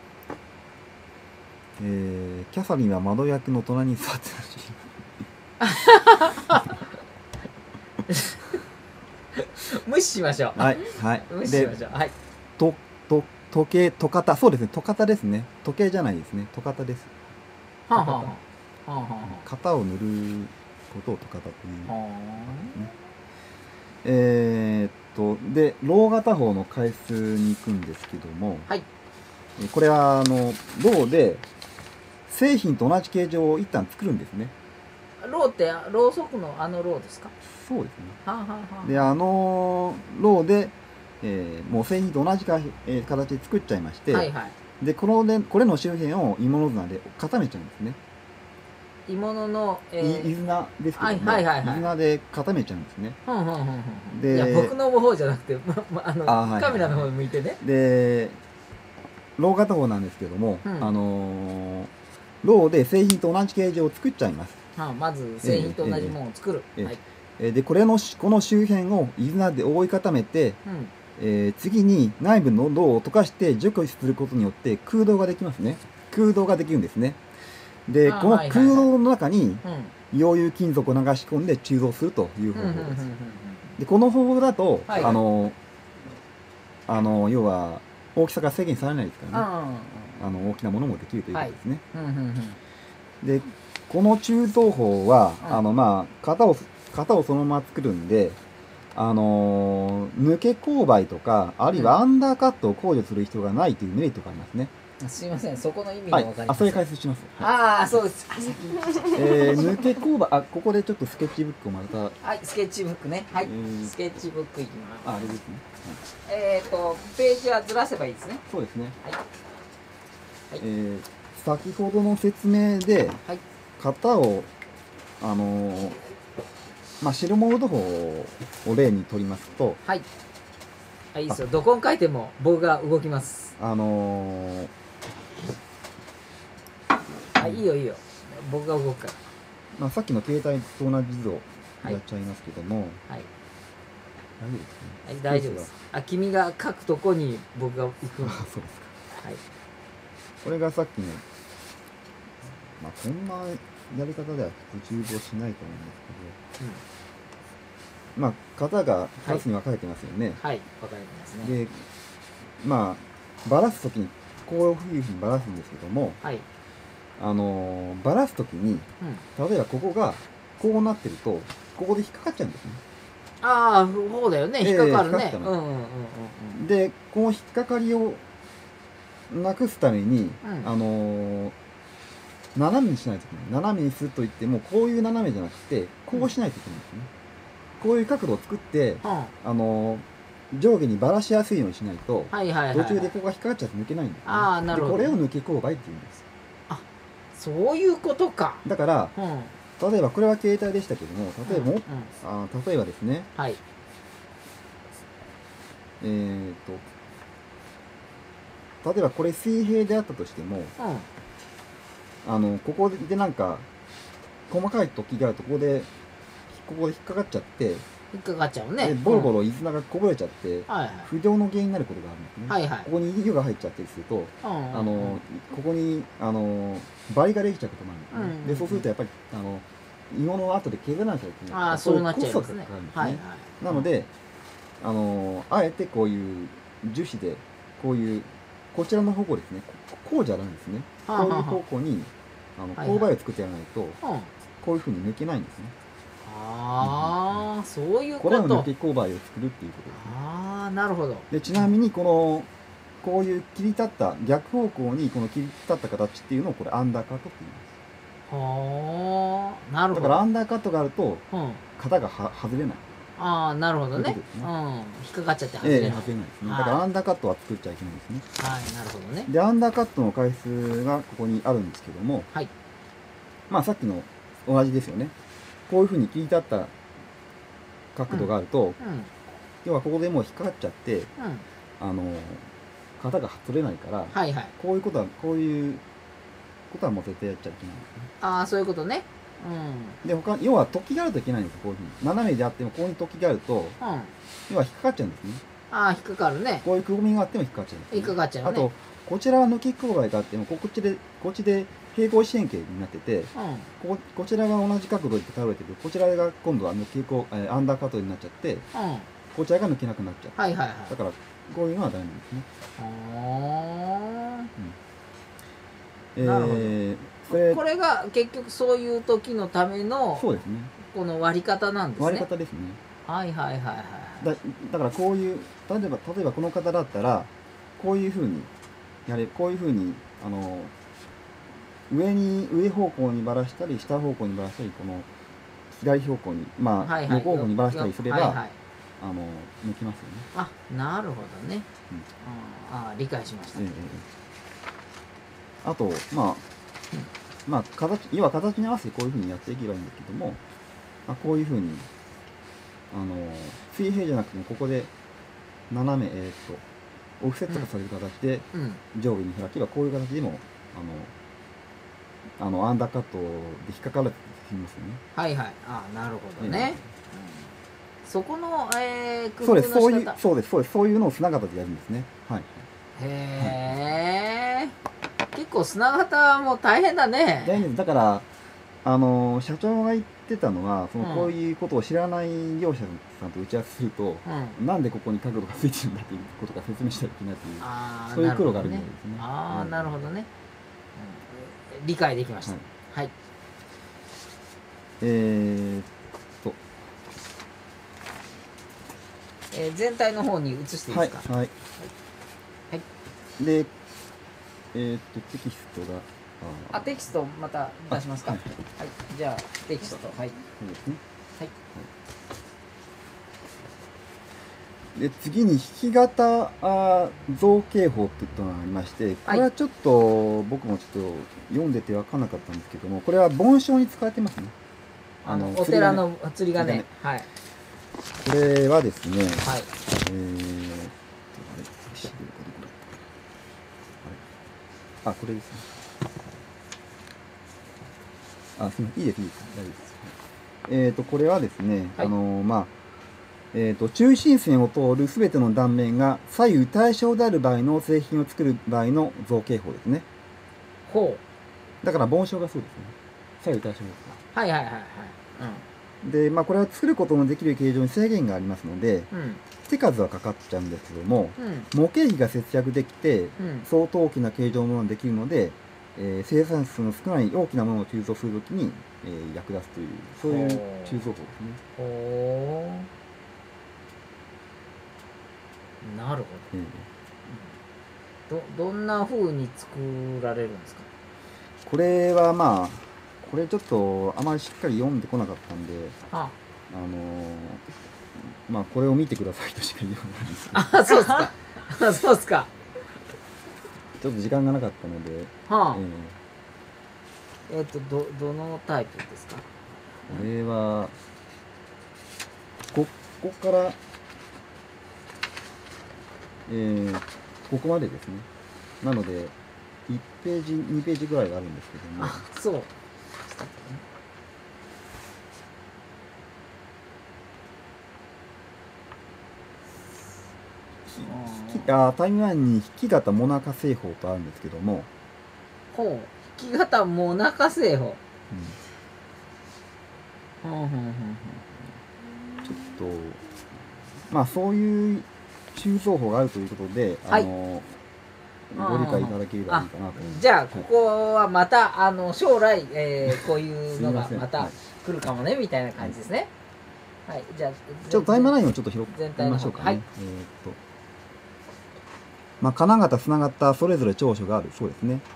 キャサリンは窓役の隣に座ってるし無視しましょう。 はいはい。 無視しましょう。はい。 時計、戸型、そうですね。戸型ですね。時計じゃないですね。戸型です。型を塗ることを戸型という。で、ロー型法の回数に行くんですけども、これはローで製品と同じ形状を一旦作るんですね。 ローってろうそくのローですか？ そうですね。でローで、もう製品と同じ形で作っちゃいまして、でこれの周辺を鋳物砂で固めちゃうんですね。 鋳物の鋳砂ですけども、鋳砂で固めちゃうんですね。 いや僕の方じゃなくてカメラの方に向いてね。 でロー型法なんですけども、ローで製品と同じ形状を作っちゃいます。 まず製品と同じものを作る。 でこの周辺を鋳砂で覆い固めて、次に内部のローを溶かして除去することによって空洞ができますね。空洞ができるんですね。でこの空洞の中に溶融金属を流し込んで鋳造するという方法です。でこの方法だと要は大きさが制限されないですからね。大きなものもできるということですね。でこの鋳造法は型をそのまま作るんで抜け勾配とかあるいはアンダーカットを考慮する必要がないというメリットがありますね。 すいません、そこの意味はいがわかりません。 それ解説します。 ああ、そうです。 抜け勾配、ここでちょっとスケッチブックをまた、 はい、スケッチブックね。はい、 えースケッチブックいきます。 あれですね。 ページはずらせばいいですね。 そうですね。 はい。 先ほどの説明で、 はい。 型を、白モード法を例にとりますと、 はい。はい、いいですよ。どこに書いても棒が動きます。いいよいいよ。僕が動くから。 さっきの携帯と同じ図をやっちゃいますけども、 はい。 大丈夫ですね。 はい、大丈夫です。君が書くとこに僕が行くんです。 そうですか。 はい。 これがさっきの、こんなやり方では普通重宝しないと思うんですけど、型が2つに分かれてますよね。 はい、分かれてますね。 で、ばらすときに、こういうふうにばらすんですけども、 はい。 ばらすときに、例えばここがこうなってると、ここで引っかかっちゃうんですね。 ああ、そうだよね。引っかかるね。 で、この引っかかりをなくすために、斜めにしないといけない。斜めにするといっても、こういう斜めじゃなくて、こうしないといけないんですね。こういう角度を作って、上下にばらしやすいようにしないと、途中でここが引っかかっちゃって抜けないんですね。 ああ、なるほど。 これを抜け勾配って言うんです。 あ、そういうことか。 だから、例えばこれは携帯でしたけども、例えばですね、 はい。 例えばこれ水平であったとしても、ここでなんか細かい時があるとここで引っかかっちゃって、 引っかかっちゃうね。 ボロボロ水菜がこぼれちゃって、不良の原因になることがあるんですね。ここに湯が入っちゃったりすると、ここにバリができちゃうこともあるんですね。で、そうするとやっぱり鋳物を後で削らなきゃいけない。 そうなっちゃいますね。 なので、あえてこういう樹脂で、こちらの方向ですね。こうじゃないんですね。こういう方向に勾配を作ってやらないと、こういうふうに抜けないんですね。 ああ、そういうこと。 これを抜け勾配を作るっていうことですね。 ああ、なるほど。 で、ちなみにこういう切り立った逆方向にこの切り立った形っていうのをこれアンダーカットって言います。 はあ、なるほど。 だからアンダーカットがあると型が外れない。 ああ、なるほどね。引っかかっちゃって外れない。 外れないですね。だからアンダーカットは作っちゃいけないんですね。 はい、なるほどね。 で、アンダーカットの回数がここにあるんですけども、 はい。 さっきの同じですよね。こういうふうに切り立った角度があると、要はここでもう引っかかっちゃって、型が外れないから、こういうことはもう絶対やっちゃいけないんですね。 ああ、そういうことね。 で、要は突起があるといけないんですよ、こういうふうに。斜めであっても、ここに突起があると、要は引っかかっちゃうんですね。 ああ、引っかかるね。 こういうくぼみがあっても引っかかっちゃうんですね。 引っかかっちゃうね。 あと、こちらは抜き勾配があっても、こっちで平行四辺形になってて、こちらが同じ角度で倒れてる。こちらが今度はアンダーカットになっちゃって、こちらが抜けなくなっちゃう。だから、こういうのはダメなんですね。 なるほど。これが結局そういう時のための、 そうですね。 この割り方なんですね。 割り方ですね。だからこういう、例えばこの方だったら、こういうふうに上方向にばらしたり、下方向にばらしたり、この左方向に、横方向にばらしたりすれば、抜きますよね。 あ、なるほどね。理解しました。 あと、要は形に合わせてこういうふうにやっていけばいいんですけども、こういうふうに、水平じゃなくても、ここで斜め、オフセットがされる形で上下に開けば、こういう形でも、アンダーカットで引っかからずにますよね。 なるほどね。そこの、工夫の仕方。 そういうのを砂型でやるんですね。 へえ。結構砂型も大変だね。 だから、社長が言ってたのは、こういうことを知らない業者さんと打ち合わせすると、なんでここに角度がついてるんだっていうことが説明したらいけないという、そういう苦労があるみたいですね。 なるほどね。理解できました。はい。全体の方に移していいですか。 はい。で、 テキストが、 テキストまた出しますか。 ははい、じゃあテキスト、はい、 そうですね。 はい、 で次に弾き語造形法っていうのがありまして、これはちょっと僕もちょっと読んでて分からなかったんですけども、これは盆栽に使われてますね。 お寺の釣り鐘、はい。 これはですね、 はい。 これですね。すみません、いいです、いいです、大丈夫です。これはですね、 はい、 中心線を通るすべての断面が左右対称である場合の製品を作る場合の造形法ですね。 ほう。だから盆栽がそうですね。左右対称です。 はいはいはいはい。 で、これは作ることのできる形状に制限がありますので、手数はかかっちゃうんですけども、模型費が節約できて、相当大きな形状のものができるので、生産数の少ない大きなものを鋳造するときに、役立つという、そういう鋳造法ですね。 ほう。なるほど。どんな風に作られるんですか？ これはこれちょっとあまりしっかり読んでこなかったんで、これを見てくださいとしか言わないんですけど。 そうですか。そうですか。 ちょっと時間がなかったので。 どのタイプですか？ これは、ここから、ここまでですね。なので、1ページ、2ページぐらいがあるんですけども。 そう。 タイムラインに弾き型モナカ製法とあるんですけども。 ほう。弾き型モナカ製法。 ちょっと、そういう鋳造法があるということで、ご理解いただければいいかなと思います。 じゃあ、ここはまた、将来、こういうのがまた来るかもね、みたいな感じですね。はい。じゃあ、 ちょっとタイムラインをちょっと広げましょうかね。金型、砂型、それぞれ長所がある。そうですね。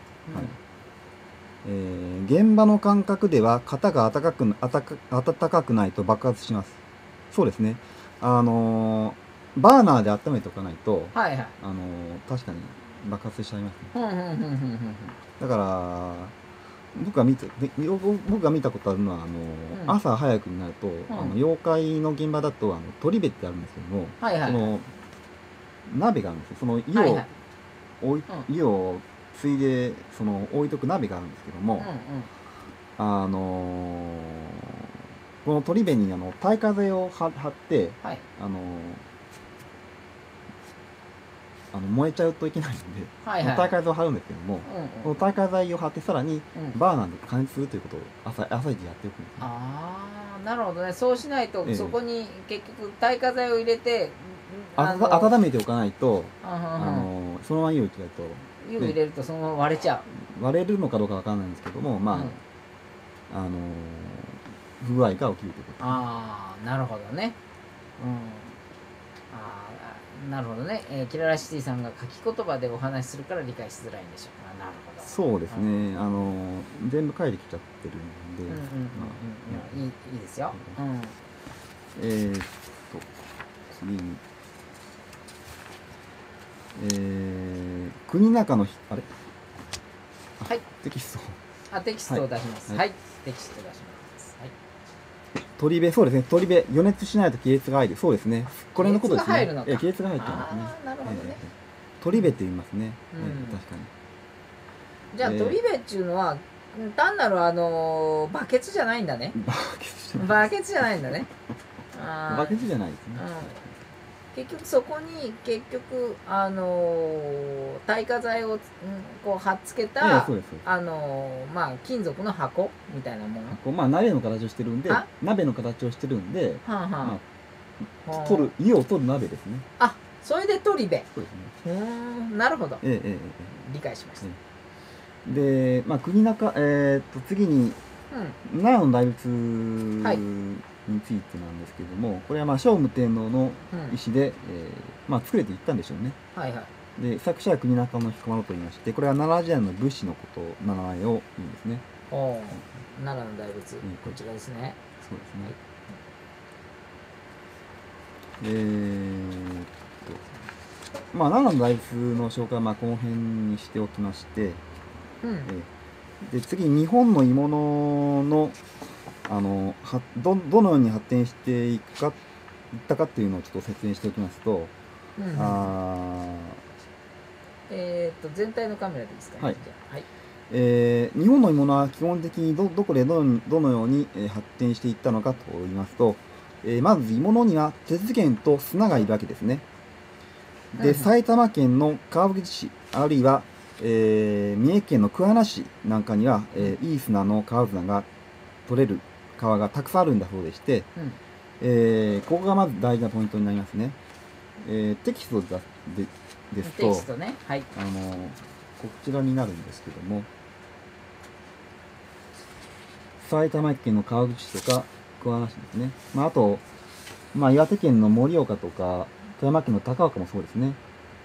現場の感覚では型が温かくないと爆発します。そうですね。バーナーで温めておかないと、確かに爆発しちゃいますね。だから僕が見たことあるのは朝早くになると、妖怪の現場だと鳥部ってあるんですけども、その鍋があるんですよ。その湯をついで置いとく鍋があるんですけども、この鳥部に耐火剤を貼って、燃えちゃうといけないので、耐火剤を貼るんですけども、この耐火剤を貼ってさらにバーナーで加熱するということを朝一でやっておくんですね。 なるほどね。そうしないと、そこに結局耐火剤を入れて温めておかないと、そのまま湯を入れると湯を入れるとそのまま割れちゃう。割れるのかどうかわからないんですけども、不具合が起きるということ。 なるほどね。なるほどね。キララシティさんが書き言葉でお話しするから理解しづらいんでしょう。なるほど。 そうですね。全部書いてきちゃってるんで。 いいですよ。 次に。国中のあれ？ はい。 テキスト。 テキストを出します。はい。テキストを出します。 鳥部、そうですね。鳥部、予熱しないと亀裂が入る。そうですね。これのことですね。亀裂が入ってますね。 なるほどね。 鳥部って言いますね。確かに。 じゃあ、鳥部っていうのは、単なるバケツじゃないんだね。バケツじゃないんだね。 バケツじゃないですね。 結局そこに耐火剤をこう貼っつけた金属の箱みたいなもの。 鍋の形をしてるんで、湯を取る鍋ですね。 それで鳥部。 そうですね。 なるほど。理解しました。 で、国中、次に奈良の大仏についてなんですけども、これは聖武天皇の意思で、作れていったんでしょうね。 で作者は国中の彦摩呂と言いまして、これは奈良時代の武士のこと名前を言うんですね。 奈良の大仏、こちらですね。 そうですね。奈良の大仏の紹介はこの辺にしておきまして、で次、日本の鋳物のどのように発展していったかっていうのをちょっと説明しておきますと、 全体のカメラでいいですかね。 はい。日本の鋳物は基本的にどこでどのように発展していったのかと言いますと、まず鋳物には鉄源と砂がいるわけですね。で、埼玉県の川口市、あるいは、三重県の桑名市なんかには、いい砂の川砂が取れる川がたくさんあるんだそうでして、ここがまず大事なポイントになりますね。テキストですと、 テキストね、はい、 こちらになるんですけども、埼玉県の川口市とか桑名市ですね。あと、岩手県の盛岡とか、富山県の高岡もそうですね。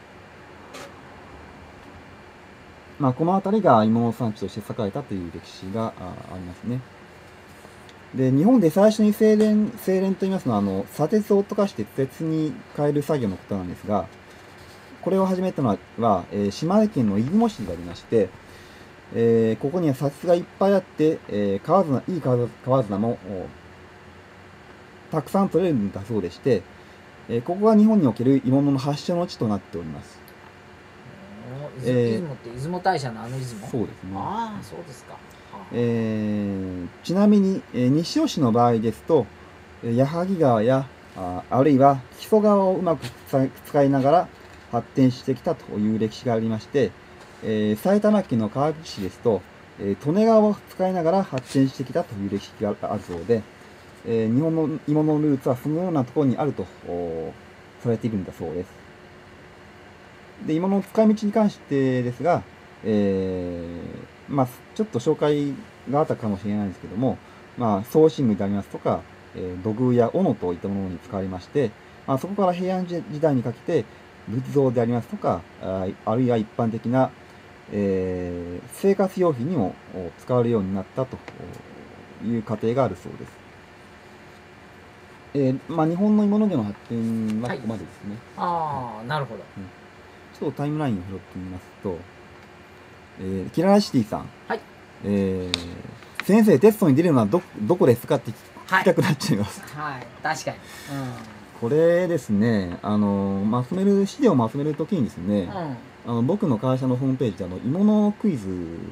この辺りが鋳物産地として栄えたという歴史がありますね。で、日本で最初に精錬といいますのは、砂鉄を溶かして鉄に変える作業のことなんですが、これを始めたのは、島根県の出雲市でありまして、ここには砂鉄がいっぱいあって、いい川砂もたくさん取れるんだそうでして、ここが日本における鋳物の発祥の地となっております。 出雲って出雲大社の出雲？ そうですね。 ああ、そうですか。 ちなみに、西尾市の場合ですと、矢作川やあるいは木曽川をうまく使いながら発展してきたという歴史がありまして、埼玉県の川口市ですと、利根川を使いながら発展してきたという歴史があるそうで、日本の鋳物のルーツはそのようなところにあるとされているんだそうです。で、鋳物の使い道に関してですが、ちょっと紹介があったかもしれないんですけども、装身具でありますとか、土偶や斧といったものに使われまして、そこから平安時代にかけて仏像でありますとか、あるいは一般的な、生活用品にも使われるようになったという過程があるそうです。日本の鋳物業の発展はここまでですね。 なるほど。 ちょっとタイムラインを拾ってみますと、キララシティさん。 はい。 先生、テストに出るのはどこですかって聞きたくなっちゃいます。 はい、確かに。 これですね、資料をまとめるときにですね、僕の会社のホームページで鋳物クイズ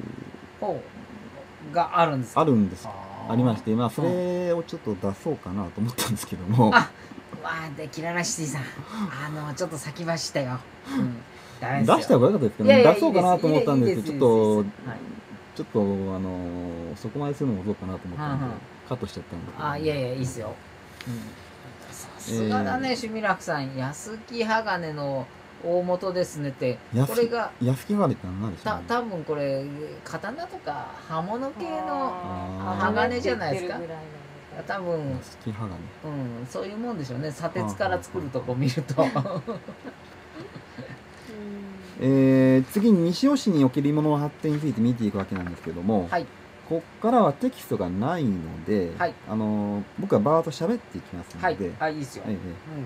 があるんですか？ ありまして、それをちょっと出そうかなと思ったんですけども。 で、キララシティさん、ちょっと先走ったよ。 出した方がよかったですけど、出そうかなと思ったんですけど、ちょっとそこまでするのもどうかなと思ったんで、カットしちゃったんで。 いいっすよ。さすがだね、趣味楽さん。安木鋼の大元ですねって、これが安木鋼って何ですか？ 多分これ刀とか刃物系の鋼じゃないですか。多分安木鋼、 そういうもんでしょうね。砂鉄から作るとこ見ると。 次に西尾市における鋳物の発展について見ていくわけなんですけども、ここからはテキストがないので、僕はバーッと喋っていきますので、 いいですよ。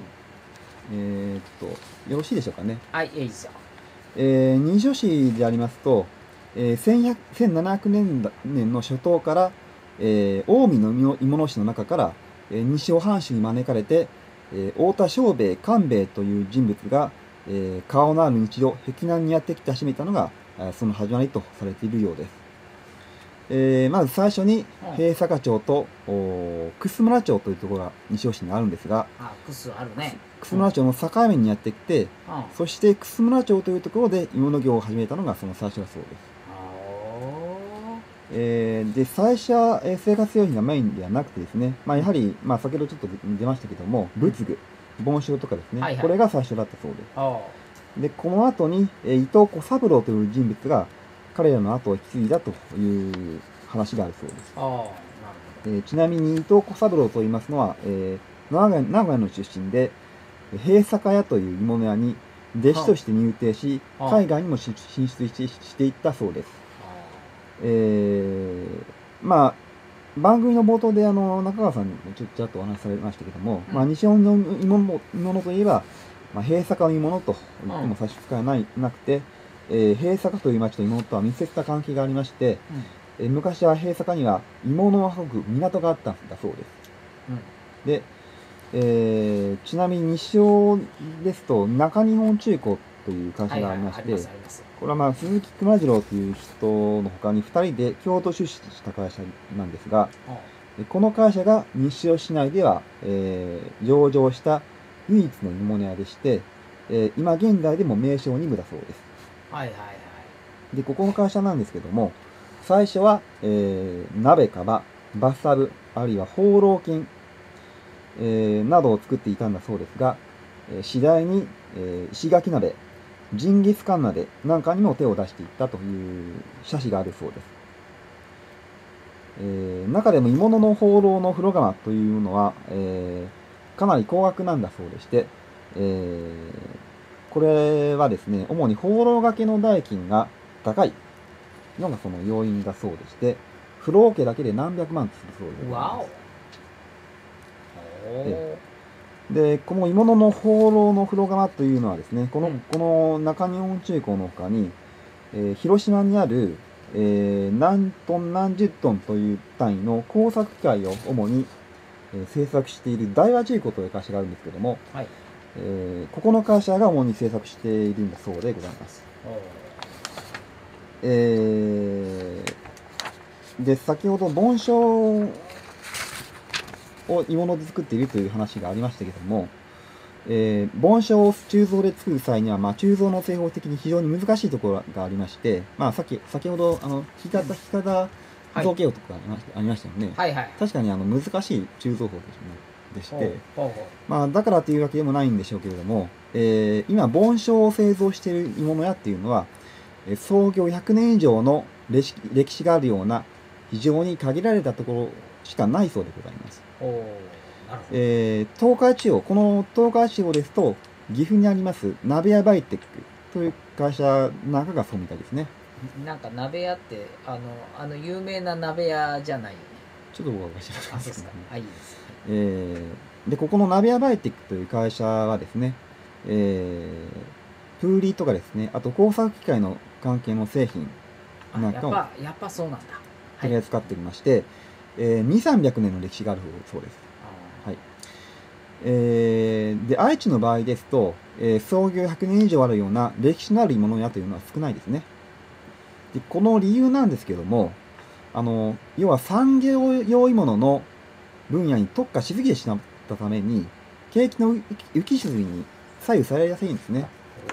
よろしいでしょうかね。 いいですよ。 西尾市でありますと、1700年の初頭から、近江の鋳物師の中から、西尾藩主に招かれて、太田庄兵衛官兵衛という人物が、川のある道を碧南にやってきて始めたのが、その始まりとされているようです。まず最初に平坂町と楠村町というところが西尾市にあるんですが、 楠あるね。 楠村町の境目にやってきて、そして楠村町というところで鋳物業を始めたのがその最初だそうです。で、最初は生活用品がメインではなくてですね、やはり、先ほどちょっと出ましたけども、仏具、盆栽とかですね、これが最初だったそうです。で、この後に、伊藤小三郎という人物が彼らの後を引き継いだという話があるそうです。ちなみに伊藤小三郎と言いますのは、名古屋の出身で、平坂屋という鋳物屋に、 弟子として入廷し、 はあ海外にも進出していったそうです。まあ、番組の冒頭で中川さんにもちょっとお話しされましたけども、まあ、西本の鋳物といえば、まあ、閉鎖の鋳物と言っても差し支えなくて、閉鎖という町と鋳物とは密接な関係がありまして、昔は閉鎖には鋳物を運ぶ港があったんだそうです。で、ちなみに西尾ですと中日本中古という会社がありまして、これはまあ鈴木熊次郎という人の他に2人で京都出資した会社なんですが、この会社が西尾市内では、上場した唯一の鋳物屋でして、今現在でも名称2部だそうです。で、ここの会社なんですけども、最初は、鍋釜、バスタブ、あるいは放浪金、などを作っていたんだそうですが、次第に、石垣鍋、ジンギスカン鍋なんかにも手を出していったという写真があるそうです。中でも鋳物の放浪の風呂釜というのは、かなり高額なんだそうでして、これはですね、主に放浪掛けの代金が高いのがその要因だそうでして、風呂桶だけで何百万するそうでございます。で、この鋳物の放浪の風呂釜というのはですね、この中日本中古の他に、広島にある、何トン何十トンという単位の工作機械を主に、製作している大和中古という会社があるんですけども、ここの会社が主に製作しているんだそうでございます。で、先ほど盆栽を鋳物で作っているという話がありましたけども、盆栽を鋳造で作る際には、まあ、鋳造の製法的に非常に難しいところがありまして、まあ、先ほど引田造形法とかありましたよね。確かに難しい鋳造法でして、まあ、だからというわけでもないんでしょうけれども、今盆栽を製造している鋳物屋っていうのは、創業100年以上の歴史があるような非常に限られたところしかないそうでございます。東海地方、この東海地方ですと、岐阜にあります鍋屋バイテックという会社なんかがそうみたいですね。 なんか鍋屋って有名な鍋屋じゃないよね。 ちょっと僕は知らないですけど、 いいです。 で、ここの鍋屋バイテックという会社はですね、プーリーとかですね、あと工作機械の関係の製品なんかをやっぱそうなんだ。 取り扱っておりまして、2、300年の歴史があるそうです。で、愛知の場合ですと、創業100年以上あるような歴史のある鋳物屋というのは少ないですね。で、この理由なんですけども、要は産業用鋳物の分野に特化しすぎてしまったために、景気の浮き沈みに左右されやすいんですね。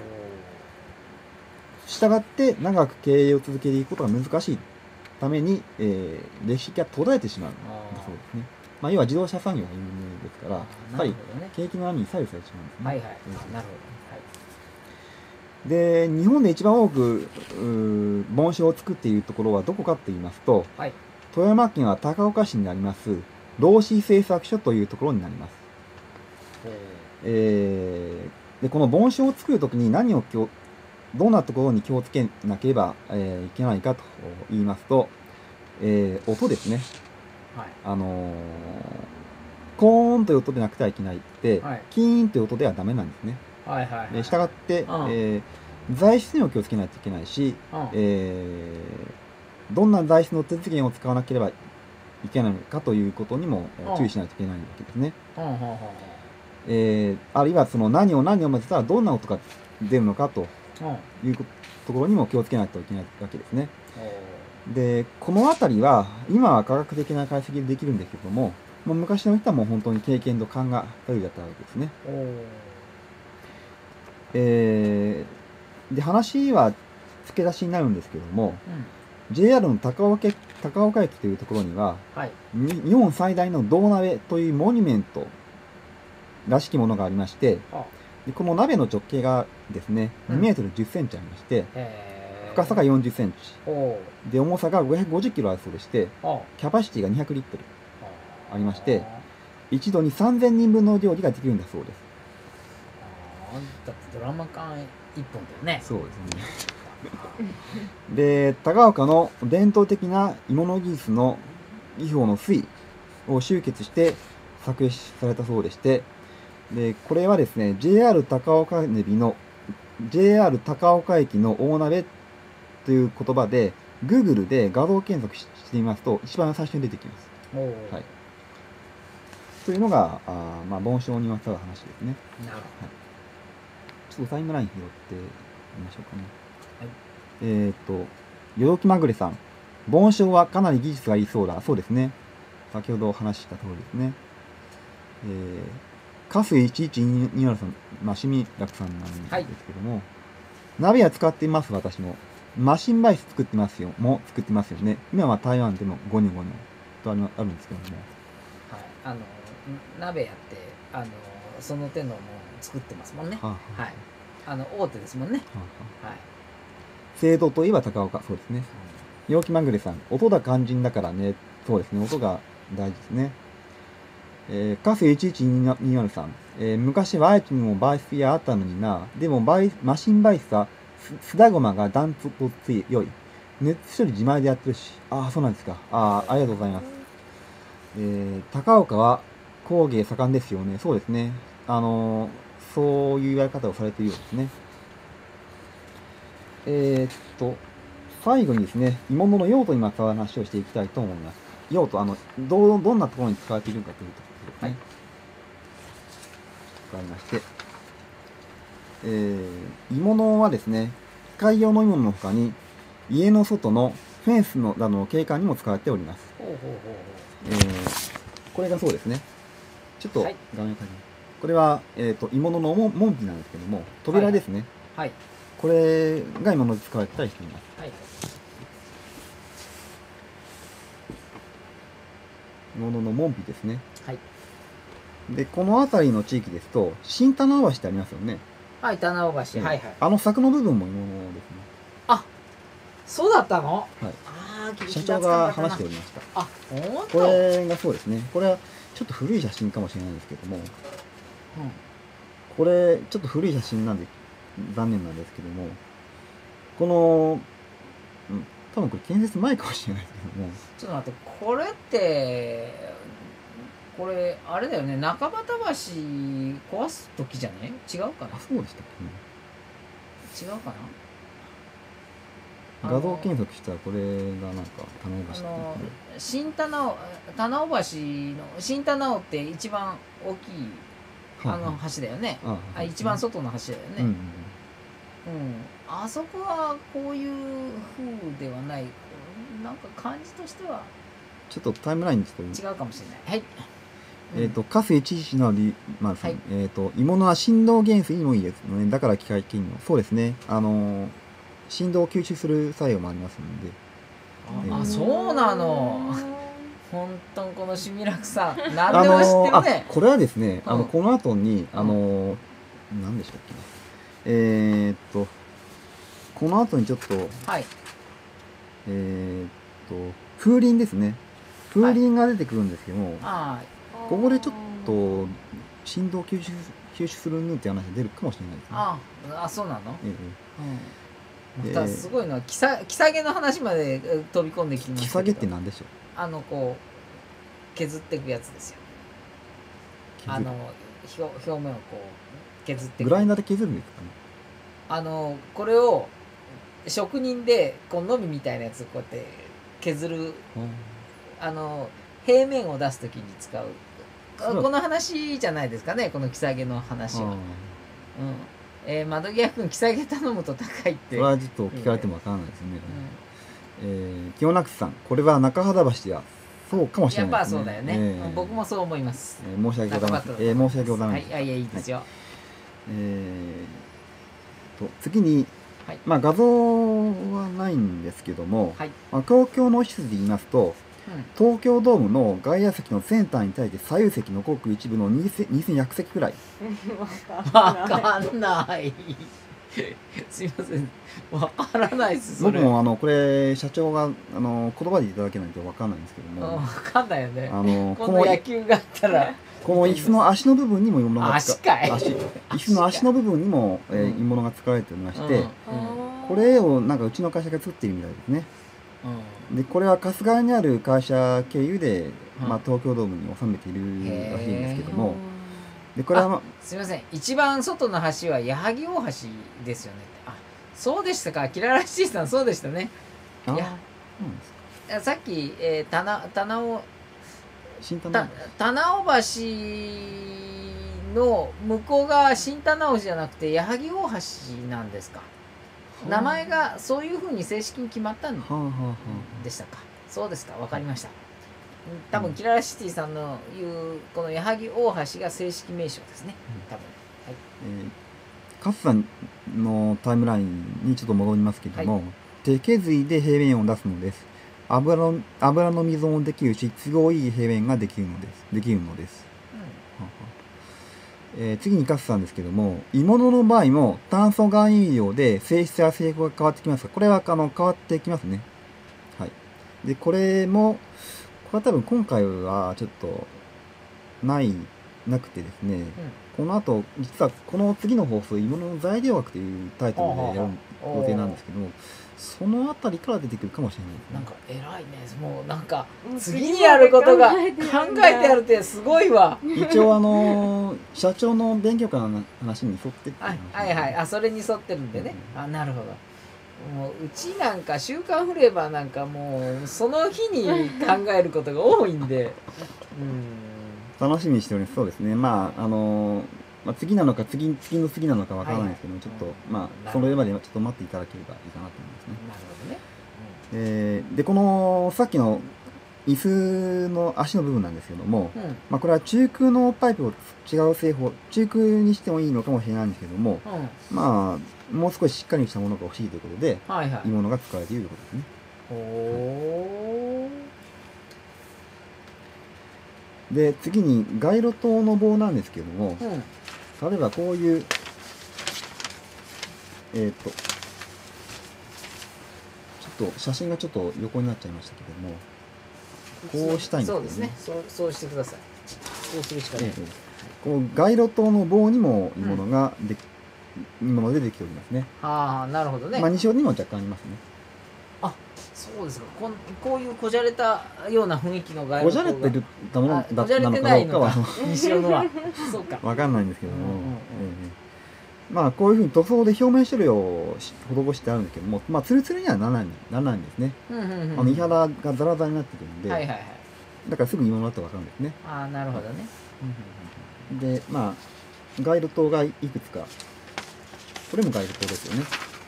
したがって長く経営を続けていくことが難しいために、歴史が途絶えてしまうんだそうですね。まあ、要は自動車産業が有名ですから、やっぱり景気の波に左右されてしまうんですね。 なるほど。で、日本で一番多く盆栽を作っているところはどこかと言いますと、富山県は高岡市にあります労紙製作所というところになります。で、この盆栽を作るときにどんなところに気をつけなければ、いけないかと言いますと、音ですね。コーンという音でなくてはいけないって、キーンという音ではダメなんですね。したがって、材質にも気をつけないといけないし、どんな材質の手付けを使わなければいけないのかということにも注意しないといけないわけですね。あるいはその何を混ぜたらどんな音が出るのかというところにも気をつけないといけないわけですね。で、このあたりは今は科学的な解析でできるんですけども、もう昔の人はもう本当に経験と勘が頼りだったわけですね。で、話は付け出しになるんですけども、JR の高岡駅というところには、日本最大の銅鍋というモニュメントらしきものがありまして、でこの鍋の直径がですね、2メートル10センチありまして、深さが40センチ。で、重さが550キロあるそうでして、キャパシティが200リットルありまして、一度に3000人分の料理ができるんだそうです。 だってドラマ缶一本だよね。 そうですね。で、高岡の伝統的な鋳物技術の技法の粋を集結して作詞されたそうでして、で、これはですね、JR 高岡駅の大鍋という言葉で、Google で画像検索してみますと、一番最初に出てきます。はい。というのが、まあ、盆栽にまつわる話ですね。 なるほど。 はい、ちょっとタイムライン拾ってみましょうかね。 はい、 よどきまぐれさん。盆栽はかなり技術がいいそうだ。そうですね。先ほど話した通りですね。カス1120さん、まあ、趣味楽さんなんですけども、はい、鍋は使っています、私も。マシンバイス作ってますよね。今は台湾でもゴニョゴニョとあるんですけども。 はい。鍋やって、その手のもの作ってますもんね。はい。大手ですもんね。はい。 製造といえば高岡、そうですね。陽気まぐれさん、音が肝心だからね。そうですね、音が大事ですね。カフェ1120さん、昔は愛知にもバイス屋あったのにな。でもマシンバイスはすだごまがダントツ良い。ネット処理自前でやってるし。ああ、そうなんですか。ありがとうございます。高岡は工芸盛んですよね。そうですね。そういうやり方をされているようですね。最後にですね、鋳物の用途にまつわる話をしていきたいと思います。用途、どんなところに使われているのかというところですね。わかりまして。鋳物はですね、機械用の鋳物の他に、家の外のフェンスなどの景観にも使われております。これがそうですね。ちょっと画面変えます。これは、鋳物の門扉なんですけども、扉ですね。 はい。 これが鋳物で使われたりしています。はい。鋳物の門扉ですね。はい。で、この辺りの地域ですと、新棚尾橋ってありますよね。 はい、棚尾橋。はいはい。 柵の部分も鋳物ですね。 あ、そうだったの？ はい。社長が話しておりました。 あ、ほんと？ これがそうですね。これはちょっと古い写真かもしれないんですけども、これちょっと古い写真なんで残念なんですけども、この、多分これ建設前かもしれないですけども。 ちょっと待って、これって、これあれだよね、中俣橋壊す時じゃね？違うかな？ そうでしたっけ？違うかな？ 画像検索したらこれがなんか棚尾橋新棚尾新棚尾って一番大きい橋だよね。一番外の橋だよね。あそこはこういう風ではない。なんか感じとしてはちょっとタイムラインちょっと違うかもしれない。はい。 カフェ11のまあ、鋳物は振動減衰にもいいですので、だから機械金の。そうですね。振動を吸収する作用もありますので。そうなの。本当にこの趣味楽さん、何でも知ってるね。 これはですね、この後に、何でしたっけね。この後にちょっと、はい。風鈴ですね。風鈴が出てくるんですけども、ここでちょっと振動を吸収するって話が出るかもしれないですね。 そうなの？またすごいのは、キサゲの話まで飛び込んできましたけど。 キサゲって何でしょう？ こう削っていくやつですよ。表面をこう削っていく。 グラインダーで削るんですかね？ これを職人でこうのみみたいなやつをこうやって削る、平面を出すときに使う。この話じゃないですかね、このキサゲの話は。窓際君、キサゲ頼むと高いって。 それはちょっと聞かれてもわからないですね。清中さん、これは中原橋や。そうかもしれないですね。 やっぱそうだよね。僕もそう思います。 申し訳ございません。申し訳ございません。 はい、いいですよ。 次に、まあ画像はないんですけども、東京の施設で言いますと、東京ドームの外野席のセンターに対して左右席のごく一部の2100席くらい。 わかんない。すいません。わからないです。 僕もこれ社長が言葉でいただけないとわかんないんですけども。 わかんないよね。この野球があったらこの椅子の足の部分にも鋳物が足かい椅子の足の部分にも鋳物が使われておりまして、 うんこれをなんかうちの会社が作っているみたいですね。でこれは春日井にある会社経由で、まあ、東京ドームに収めているらしいんですけども、でこれは、 すみません、一番外の橋は矢作大橋ですよね。あ、そうでしたか。キララシティさん、そうでしたね。 あいやさっき、棚尾新棚棚尾橋の向こう側新棚尾じゃなくて矢作大橋なんですか。名前がそういうふうに正式に決まったんでしたか。そうですか、わかりました。多分キララシティさんの言うこの矢作大橋が正式名称ですね。多分。はい。 カツさんのタイムラインにちょっと戻りますけども、手削りで平面を出すのです。油の溝もできるし、都合いい平面ができるのです。次にカツさんですけども、鋳物の場合も炭素含有量で性質や性格が変わってきますが、これは変わってきますね。はい。で、これは多分今回はちょっとなくてですね、この後、実はこの次の放送、鋳物の材料学というタイトルでやる予定なんですけども、そのあたりから出てくるかもしれないですね。 なんか偉いね。もうなんか次にやることが考えてあるってすごいわ。 一応社長の勉強会の話に沿ってってはいあ、それに沿ってるんでね。あ、なるほど。もううちなんか週刊フレーバーなんかもうその日に考えることが多いんで、 楽しみにしております。そうですね。まあ次なのか次の次なのかわからないですけども、ちょっとまあそれまでちょっと待っていただければいいかなと思いますね。 なるほどね。 でこのさっきの椅子の足の部分なんですけども、まあこれは中空のパイプを違う製法、中空にしてもいいのかもしれないんですけども、まあもう少ししっかりしたものが欲しいということで、鋳物が使われているということですね。で次に街路灯の棒なんですけども、例えばこういうちょっと写真がちょっと横になっちゃいましたけども、こうしたいんですけどね。 そうですね。そうしてください。そうするしかない。 この街路灯の棒にも鋳物でできておりますね。 ああ、なるほどね。 まあ西尾にも若干ありますね。 あ、そうですか。こういうこじゃれたような雰囲気の街路灯が。 こじゃれてたものなのかどうかは西尾のはそうか。 わかんないんですけども、まあこういうふうに塗装で表面処理を施してあるんですけども、まあツルツルにはならないんですね。伊原がザラザラになってくるんで、だからすぐ鋳物だとわかるんですね。 ああ、なるほどね。 でまあ街路灯がいくつか、これも街路灯ですよね。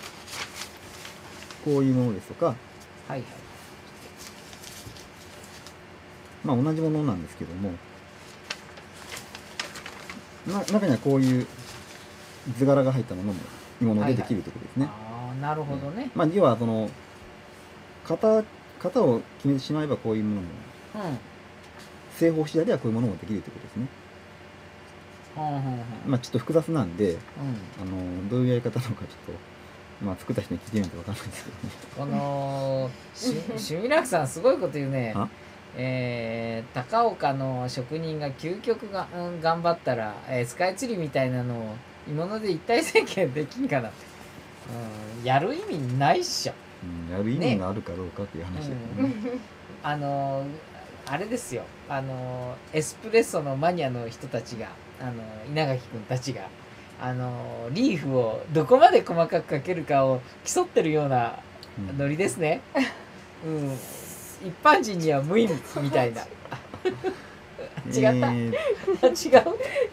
こういうものですとか、まあ同じものなんですけども、中にはこういう図柄が入ったものも鋳物でできるということですね。 ああ、なるほどね。 まあ要はその型を決めてしまえばこういうものも、製法次第ではこういうものもできるということですね。まあちょっと複雑なんで、どういうやり方なのかちょっとまあ作った人に聞いてみないと分かんないですけどね。 このシュミラクさんすごいこと言うね。高岡の職人が究極が、頑張ったら、スカイツリーみたいなのを鋳物で一体成形できんかなって、やる意味ないっしょ。 やる意味があるかどうかっていう話ですね。 あれですよ、エスプレッソのマニアの人たちが、稲垣君たちがリーフをどこまで細かくかけるかを競ってるようなノリですね。一般人には無意味みたいな。違った、違う。なんかその記載は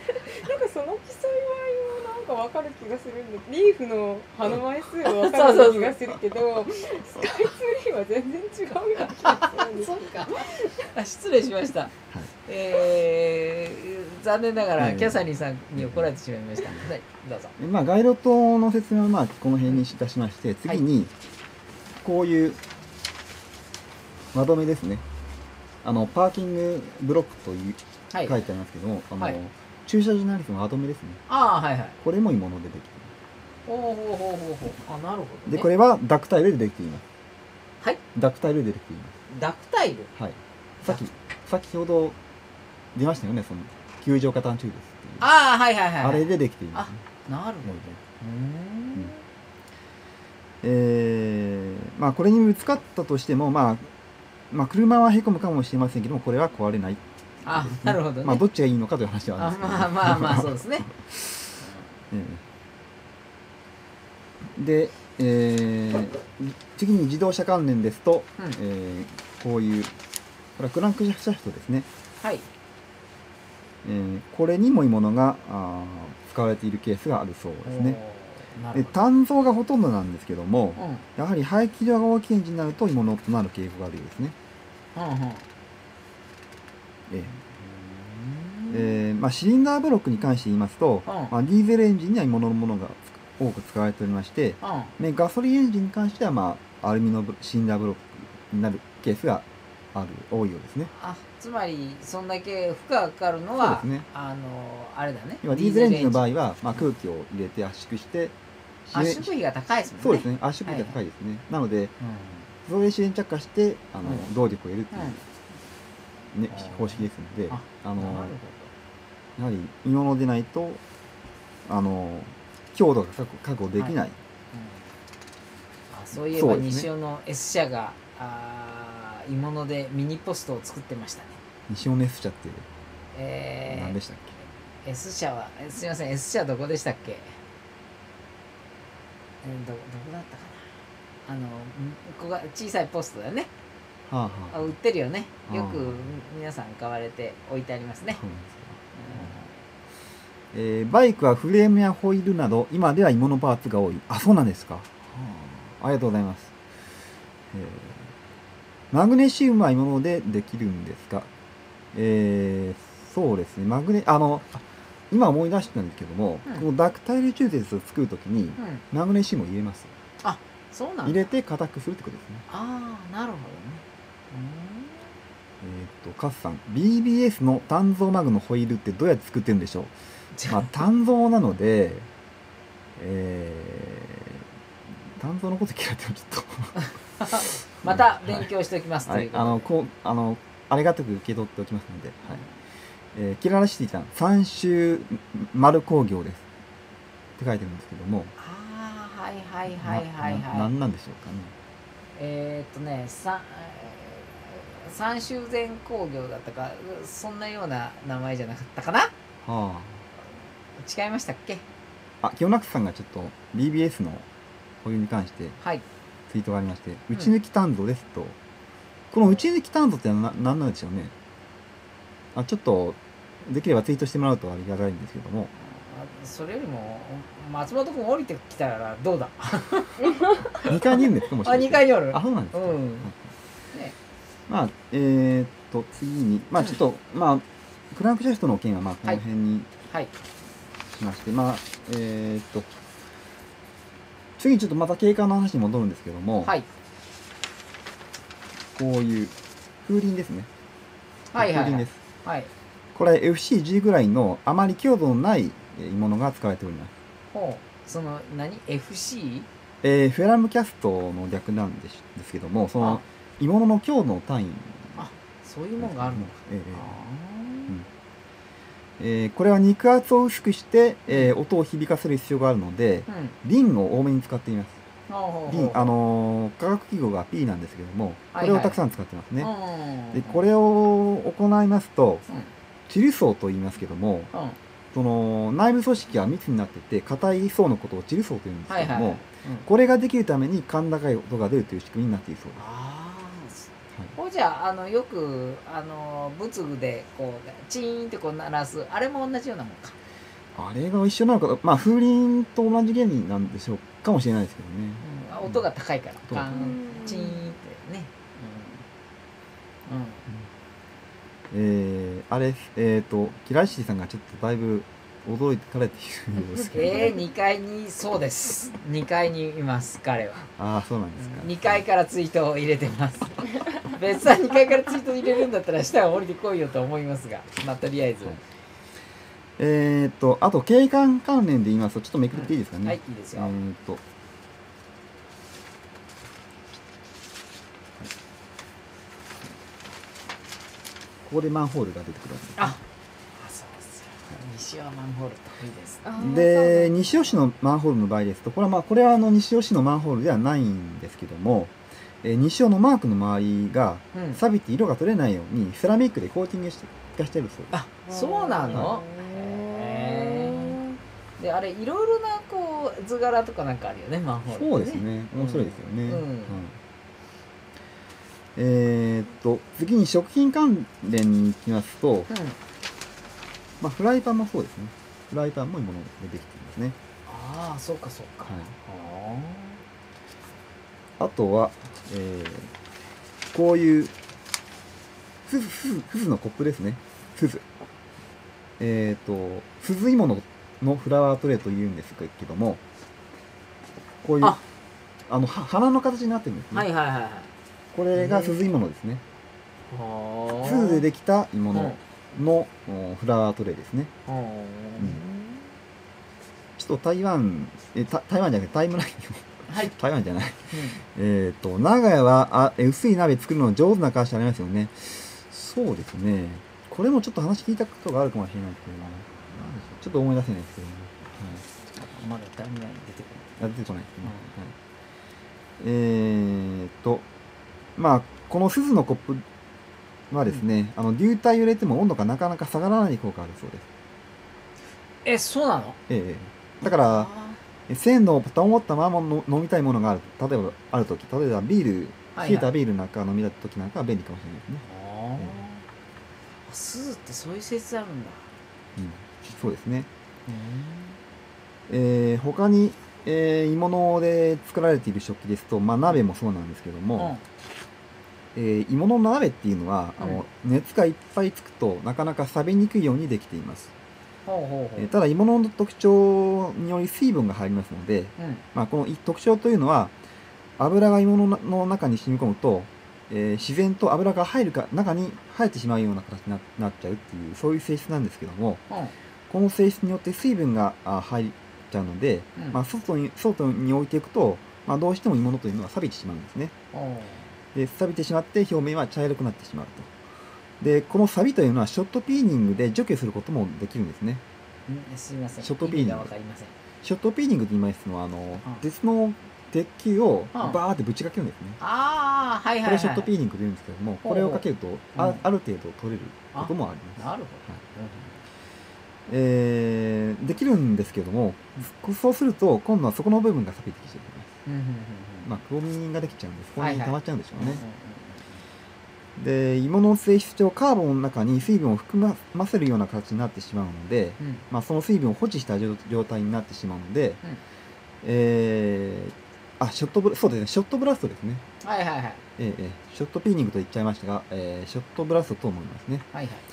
なんか分かる気がするんで、リーフの葉の枚数は分かる気がするけど、スカイツリーは全然違うような気がするんです。 そうか。失礼しました。残念ながらキャサリンさんに怒られてしまいました。はい、どうぞ。 まあ街路灯の説明はまあこの辺にいたしまして、次にこういうまとめですね。パーキングブロックという書いてありますけども、駐車場にあるまとめですね。これも鋳物でできています。 あ、なるほどね。 でこれはダクタイルでできています。 はい。 ダクタイルでできています。 ダクタイル。 はい。先ほど出ましたよね、その球状加担チューブスっていうああはいはいはい。 あれでできていますね。 なるほど。 まあこれにぶつかったとしても、まあ車はへこむかもしれませんけども、これは壊れない、 あ、なるほどね。 まあどっちがいいのかという話はあるんですけど、 まあそうですね。 で、次に自動車関連ですと、こういうこれはクランクシャフトですね。 はい。 これにもいいものが使われているケースがあるそうですね。で単造がほとんどなんですけども、やはり排気量が大きいエンジンになるといいものとなる傾向があるようですね。まあ、シリンダーブロックに関して言いますと、まあ、ディーゼルエンジンにはいいものが多く使われておりまして、ガソリンエンジンに関しては、まあ、アルミのシリンダーブロックになるケースが多いようですね。 つまりそんだけ負荷がかかるのは、ね、あれだね。 今ディーゼルエンジンの場合は、まあ、空気を入れて圧縮して圧縮費が高いですもんね。 そうですね、圧縮費が高いですね。なので、それで自然着火して動力を得るという、ね、方式ですので、やはりいいものでないと強度が確保できない。 そういえば西尾の S 社がいいものでミニポストを作ってましたね。 西尾の S 社って何でしたっけ？ S 社はすみません、 S 社どこでしたっけ？どこだったかな。ここが小さいポストだよね。売ってるよね。よく皆さん買われて置いてありますね。 バイクはフレームやホイールなど今では鋳物パーツが多い。あ、そうなんですか。ありがとうございます。マグネシウムは鋳物でできるんですか？そうですね。今思い出したんですけども、このダクタイル鋳鉄を作るときにマグネシウムを入れます。 あ、そうなんだ。 入れて硬くするってことですね。 ああ、なるほどね。 カスさん、BBS の単造マグのホイールってどうやって作ってるんでしょう？まあ、単造なので、単造のこと聞かれてもちょっとまた勉強しておきますということで、 ありがたく受け取っておきますので、キララシティさん、三州丸工業ですって書いてるんですけども、何なんでしょうかね。 三州前工業だったか、そんなような名前じゃなかったかな。違いましたっけ？ 清中さんがちょっと BBS の保有に関してツイートがありまして、打ち抜き単造ですと、この打ち抜き単造って何なんでしょうね。ちょっとできればツイートしてもらうとありがたいんですけども。 それよりも松本君降りてきたらどうだ 2階にいるんですか？もしかして。 2階におる。 そうなんですか。まあ次にちょっとクランクシャフトの件はこの辺にしまして、次にちょっとまた景観の話に戻るんですけども、こういう風鈴ですね。風鈴です。これ FC10 ぐらいのあまり強度のないものが使われております。 そのFC？ フェラムキャストの略なんですけども、その鋳物の強度の単位。 そういうものがあるのか。 これは肉厚を薄くして、音を響かせる必要があるので、リンを多めに使っています。リン、化学記号が P なんですけども、これをたくさん使ってますね。でこれを行いますと、チル層と言いますけども、その内部組織が密になってて硬い層のことをチル層というんですけども、これができるために甲高い音が出るという仕組みになっているそうです。 じゃあよく仏具でこうチーンってこう鳴らすあれも同じようなもんか。 あれが一緒なのか、風鈴と同じ原理なんでしょうかもしれないですけどね。 音が高いからカンチーンってね。 キライシーさんがちょっとだいぶ驚いてかれているようですけど。 2階にそうです。2階にいます彼は。 そうなんですか。 2階からツイートを入れてます。別に2階からツイート入れるんだったら下は降りてこいよと思いますが、とりあえず。 あと景観関連で言いますとちょっとめくっていいですかね。 はい、いいですよ。 ここでマンホールが出てくるわけです、ね。 そうです西尾マンホール得意です。 で西尾市のマンホールの場合ですとこれは西尾市のマンホールではないんですけども、西尾のマークの周りが錆びて色が取れないようにセラミックでコーティングしてるそうです。 あ、そうなの？であれいろいろなこう図柄とかなんかあるよね、マンホール、ね。 そうですね。面白いですよね。次に食品関連に行きますと、まあフライパンもそうですね。フライパンも芋のでできていますね。 ああ、そうかそうか。 あとは、こういうフズのコップですね。フズ。フズ芋のフラワートレイというんですけども、こういう花の形になってるんですね。 はいはいはい。 これが鈴芋のですね。鈴でできた芋のフラワートレイですね。ちょっと台湾じゃなくてタイムラインを台湾じゃない。長屋は薄い鍋作るの上手な会社ありますよね。そうですね。これもちょっと話聞いたことがあるかもしれないけど、ちょっと思い出せないですけどね。 まだタイムライン出てこない。 出てこないですね。まあこの鈴のコップはですね、流体を入れても温度がなかなか下がらない効果があるそうです。そうなの？ だから鮮度を保ったまま飲みたいものがある。例えばビール、冷えたビールなんか飲みたい時なんかは便利かもしれないですね。 鈴ってそういう説あるんだ。 そうですね。他に、鋳物で作られている食器ですと、まあ、鍋もそうなんですけども、鋳物の鍋っていうのは熱がいっぱいつくとなかなか錆びにくいようにできています。ただ鋳物の特徴により水分が入りますので、まあ、この特徴というのは油が鋳物の中に染み込むと、自然と油が中に入ってしまうような形になっちゃうっていうそういう性質なんですけども、この性質によって水分が入っちゃうので、まあ、外に置いていくと、まあ、どうしても鋳物というのは錆びてしまうんですね。で錆びてしまって表面は茶色くなってしまうと。でこの錆びというのはショットピーニングで除去することもできるんですね。 すみません。 ショットピーニング。ショットピーニングと言いますのは鉄の鉄球をバーってぶちかけるんですね。これショットピーニングと言うんですけども、これをかけるとある程度取れることもあります。 なるほど。できるんですけども、そうすると今度はそこの部分が錆びてきてしまいます。まあくぼみができちゃうんです。ここに溜まっちゃうんでしょうね。で芋の性質上カーボンの中に水分を含ませるような形になってしまうので、まあ、その水分を保持した状態になってしまうので、ショットブラストですね。ショットピーニングと言っちゃいましたが、ショットブラストと思いますね。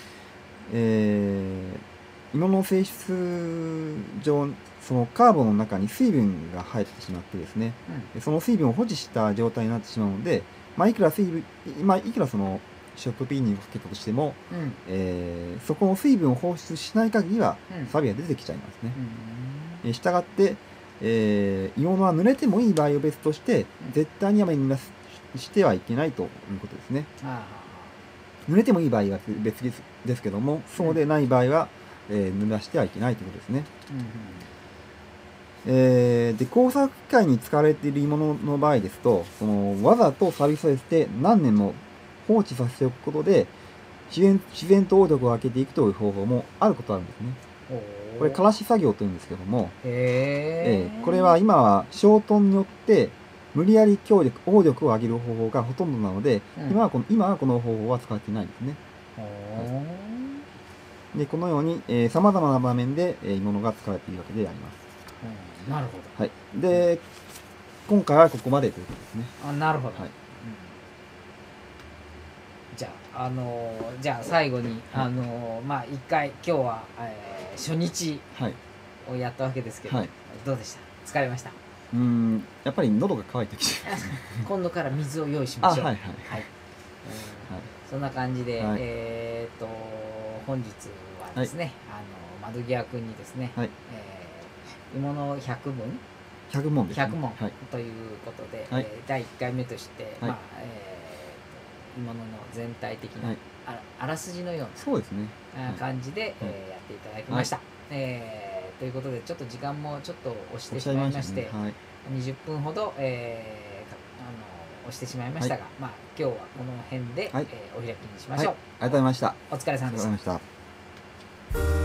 芋の性質上そのカーボンの中に水分が入ってしまってですね、その水分を保持した状態になってしまうので、まあ、いくらそのショットピーニングをかけたとしても、そこの水分を放出しない限りは錆が出てきちゃいますね。したがって、鋳物は濡れてもいい場合を別として絶対に雨に濡らしてはいけないということですね。濡れてもいい場合は別ですけども、そうでない場合は、濡らしてはいけないということですね。で工作機械に使われている鋳物の場合ですと、わざと錆びさせて何年も放置させておくことで自然と応力を開けていくという方法もあることあるんですね。これからし作業というんですけども、これは今は焼豚によって無理やり応力を上げる方法がほとんどなので、今はこの方法は使っていないんですね。でこのようにさまざまな場面で鋳物が使われているわけであります。 なるほど。 はい。で、今回はここまでということですね。 なるほど。じゃあ最後にまあ一回今日は、初日をやったわけですけど、どうでした？疲れました？ やっぱり喉が渇いてきて今度から水を用意しましょう。そんな感じで、本日はですね、窓際君にですね、鋳物100問ですね。100問ということで、第1回目として、まあ鋳物の全体的なあらすじのような感じでやっていただきました。 ということでちょっと時間もちょっと押してしまいまして、20分ほど、押してしまいましたが、まあ今日はこの辺で、お開きにしましょう。 ありがとうございました。 お疲れ様でした。 ありがとうございました。